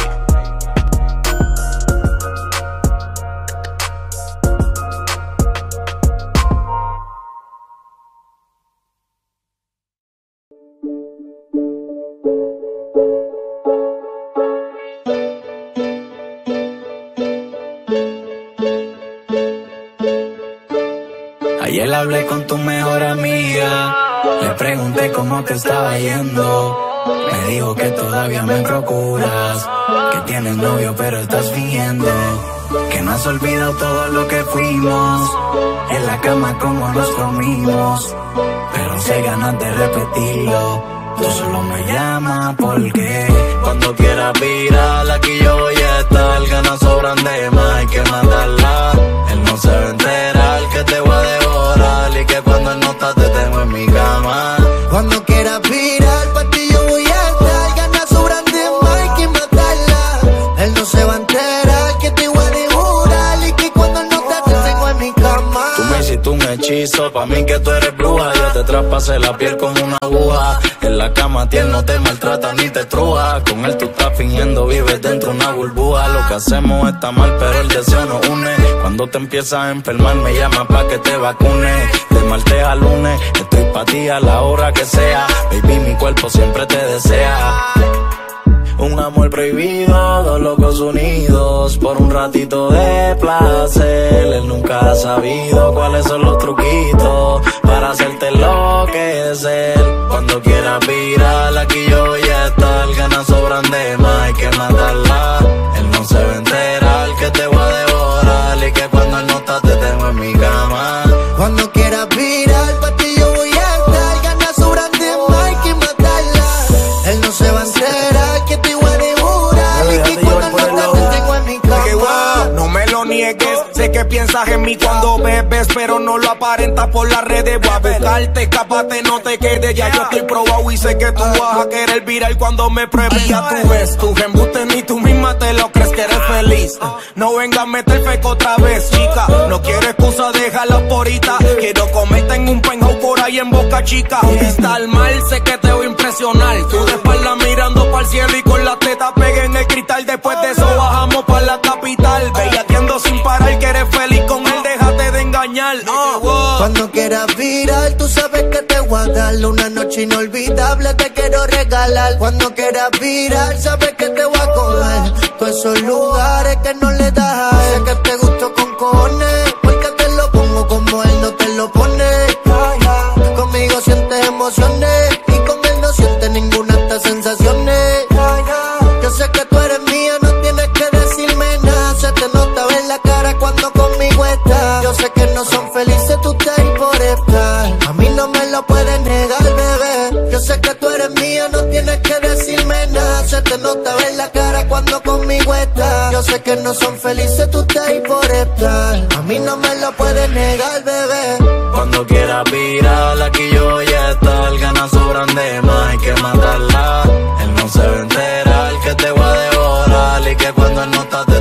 Ayer hablé con tu mejor amiga, le pregunté cómo te estaba yendo. Me dijo que todavía me procuras, que tienes novio pero estás fingiendo, que no has olvidado todo lo que fuimos, en la cama como nos comimos, pero si hay ganas de repetirlo, tú solo me llamas porque cuando quieras viral aquí yo voy a estar. Ganas sobran de más, hay que mandarla. Él no se va a enterar que te voy a devorar y que cuando él no está te tengo en mi cama. Cuando quieras viral pa' ti yo voy a estar. Ganas sobran de más, hay que matarla. Él no se va a enterar que te voy a devorar y que cuando él no está te tengo en mi cama. Tú me hiciste un hechizo, pa' mí que tú eres bruja. Yo te traspasé la piel como una aguja. En la cama tiel no te maltrata ni te estruja. Con él tú estás fingiendo, vives dentro de una burbuja. Lo que hacemos está mal, pero el deseo nos une. Cuando te empiezas a enfermar, me llama pa' que te vacune. De martes a lunes, estoy pa' ti a la hora que sea. Baby, mi cuerpo siempre te desea. Un amor prohibido, dos locos unidos por un ratito de placer. Él nunca ha sabido cuáles son los truquitos para hacerte enloquecer. Cuando quieras viral, aquí yo voy a estar. Ganas sobran de más, hay que matarla. Él no se va a enterar que te voy a devorar y que cuando él no está te tengo en mi cama. Cuando quieras viral, pa' ti yo voy a estar. Ganas sobran de más, hay que matarla. Él no se va a enterar que te voy a devorar y que cuando él no está mensaje en mí cuando bebes, pero no lo aparentas por las redes. Voy a buscarte, escápate, no te quedes. Ya yo estoy probado y sé que tú vas a querer viral cuando me pruebes. Ya tú ves, tus embustes ni tú misma te lo crees que eres feliz. No vengas a meter feco otra vez, chica. No quiero excusa, déjala por ahorita. Quiero comerte en un penthouse por ahí en Boca Chica. Está al mal, sé que te voy a impresionar. Tú de espalda mirando para el cielo y con la teta pegué en el cristal. Después de eso bajamos para la capital. Bellaqueando sin parar, que eres feliz con él, déjate de engañar. uh, wow. Cuando quieras viral, tú sabes que te voy a dar una noche inolvidable, te quiero regalar. Cuando quieras viral, sabes que te voy a coger todos esos lugares que no le das a él. Sé que te gusto con cojones, porque te lo pongo como él no te lo pone. Conmigo sientes emociones y con él no sientes ninguna de estas sensaciones. Yo sé que tú eres mía, no tienes que decirme nada. Se te nota ver la cara cuando conmigo estás. Yo sé que no son felices tú estás ahí por estar. A mí no me lo puedes negar, bebé. Yo sé que tú eres mía, no tienes que decirme nada. Se te nota ver la cara cuando conmigo estás. Yo sé que no son felices tú estás ahí por estar. A mí no me lo puedes negar, bebé. Cuando quieras viral, aquí yo voy a estar. Ganas sobran de más, hay que matarla. Él no se va a enterar que te voy a devorar y que cuando él no está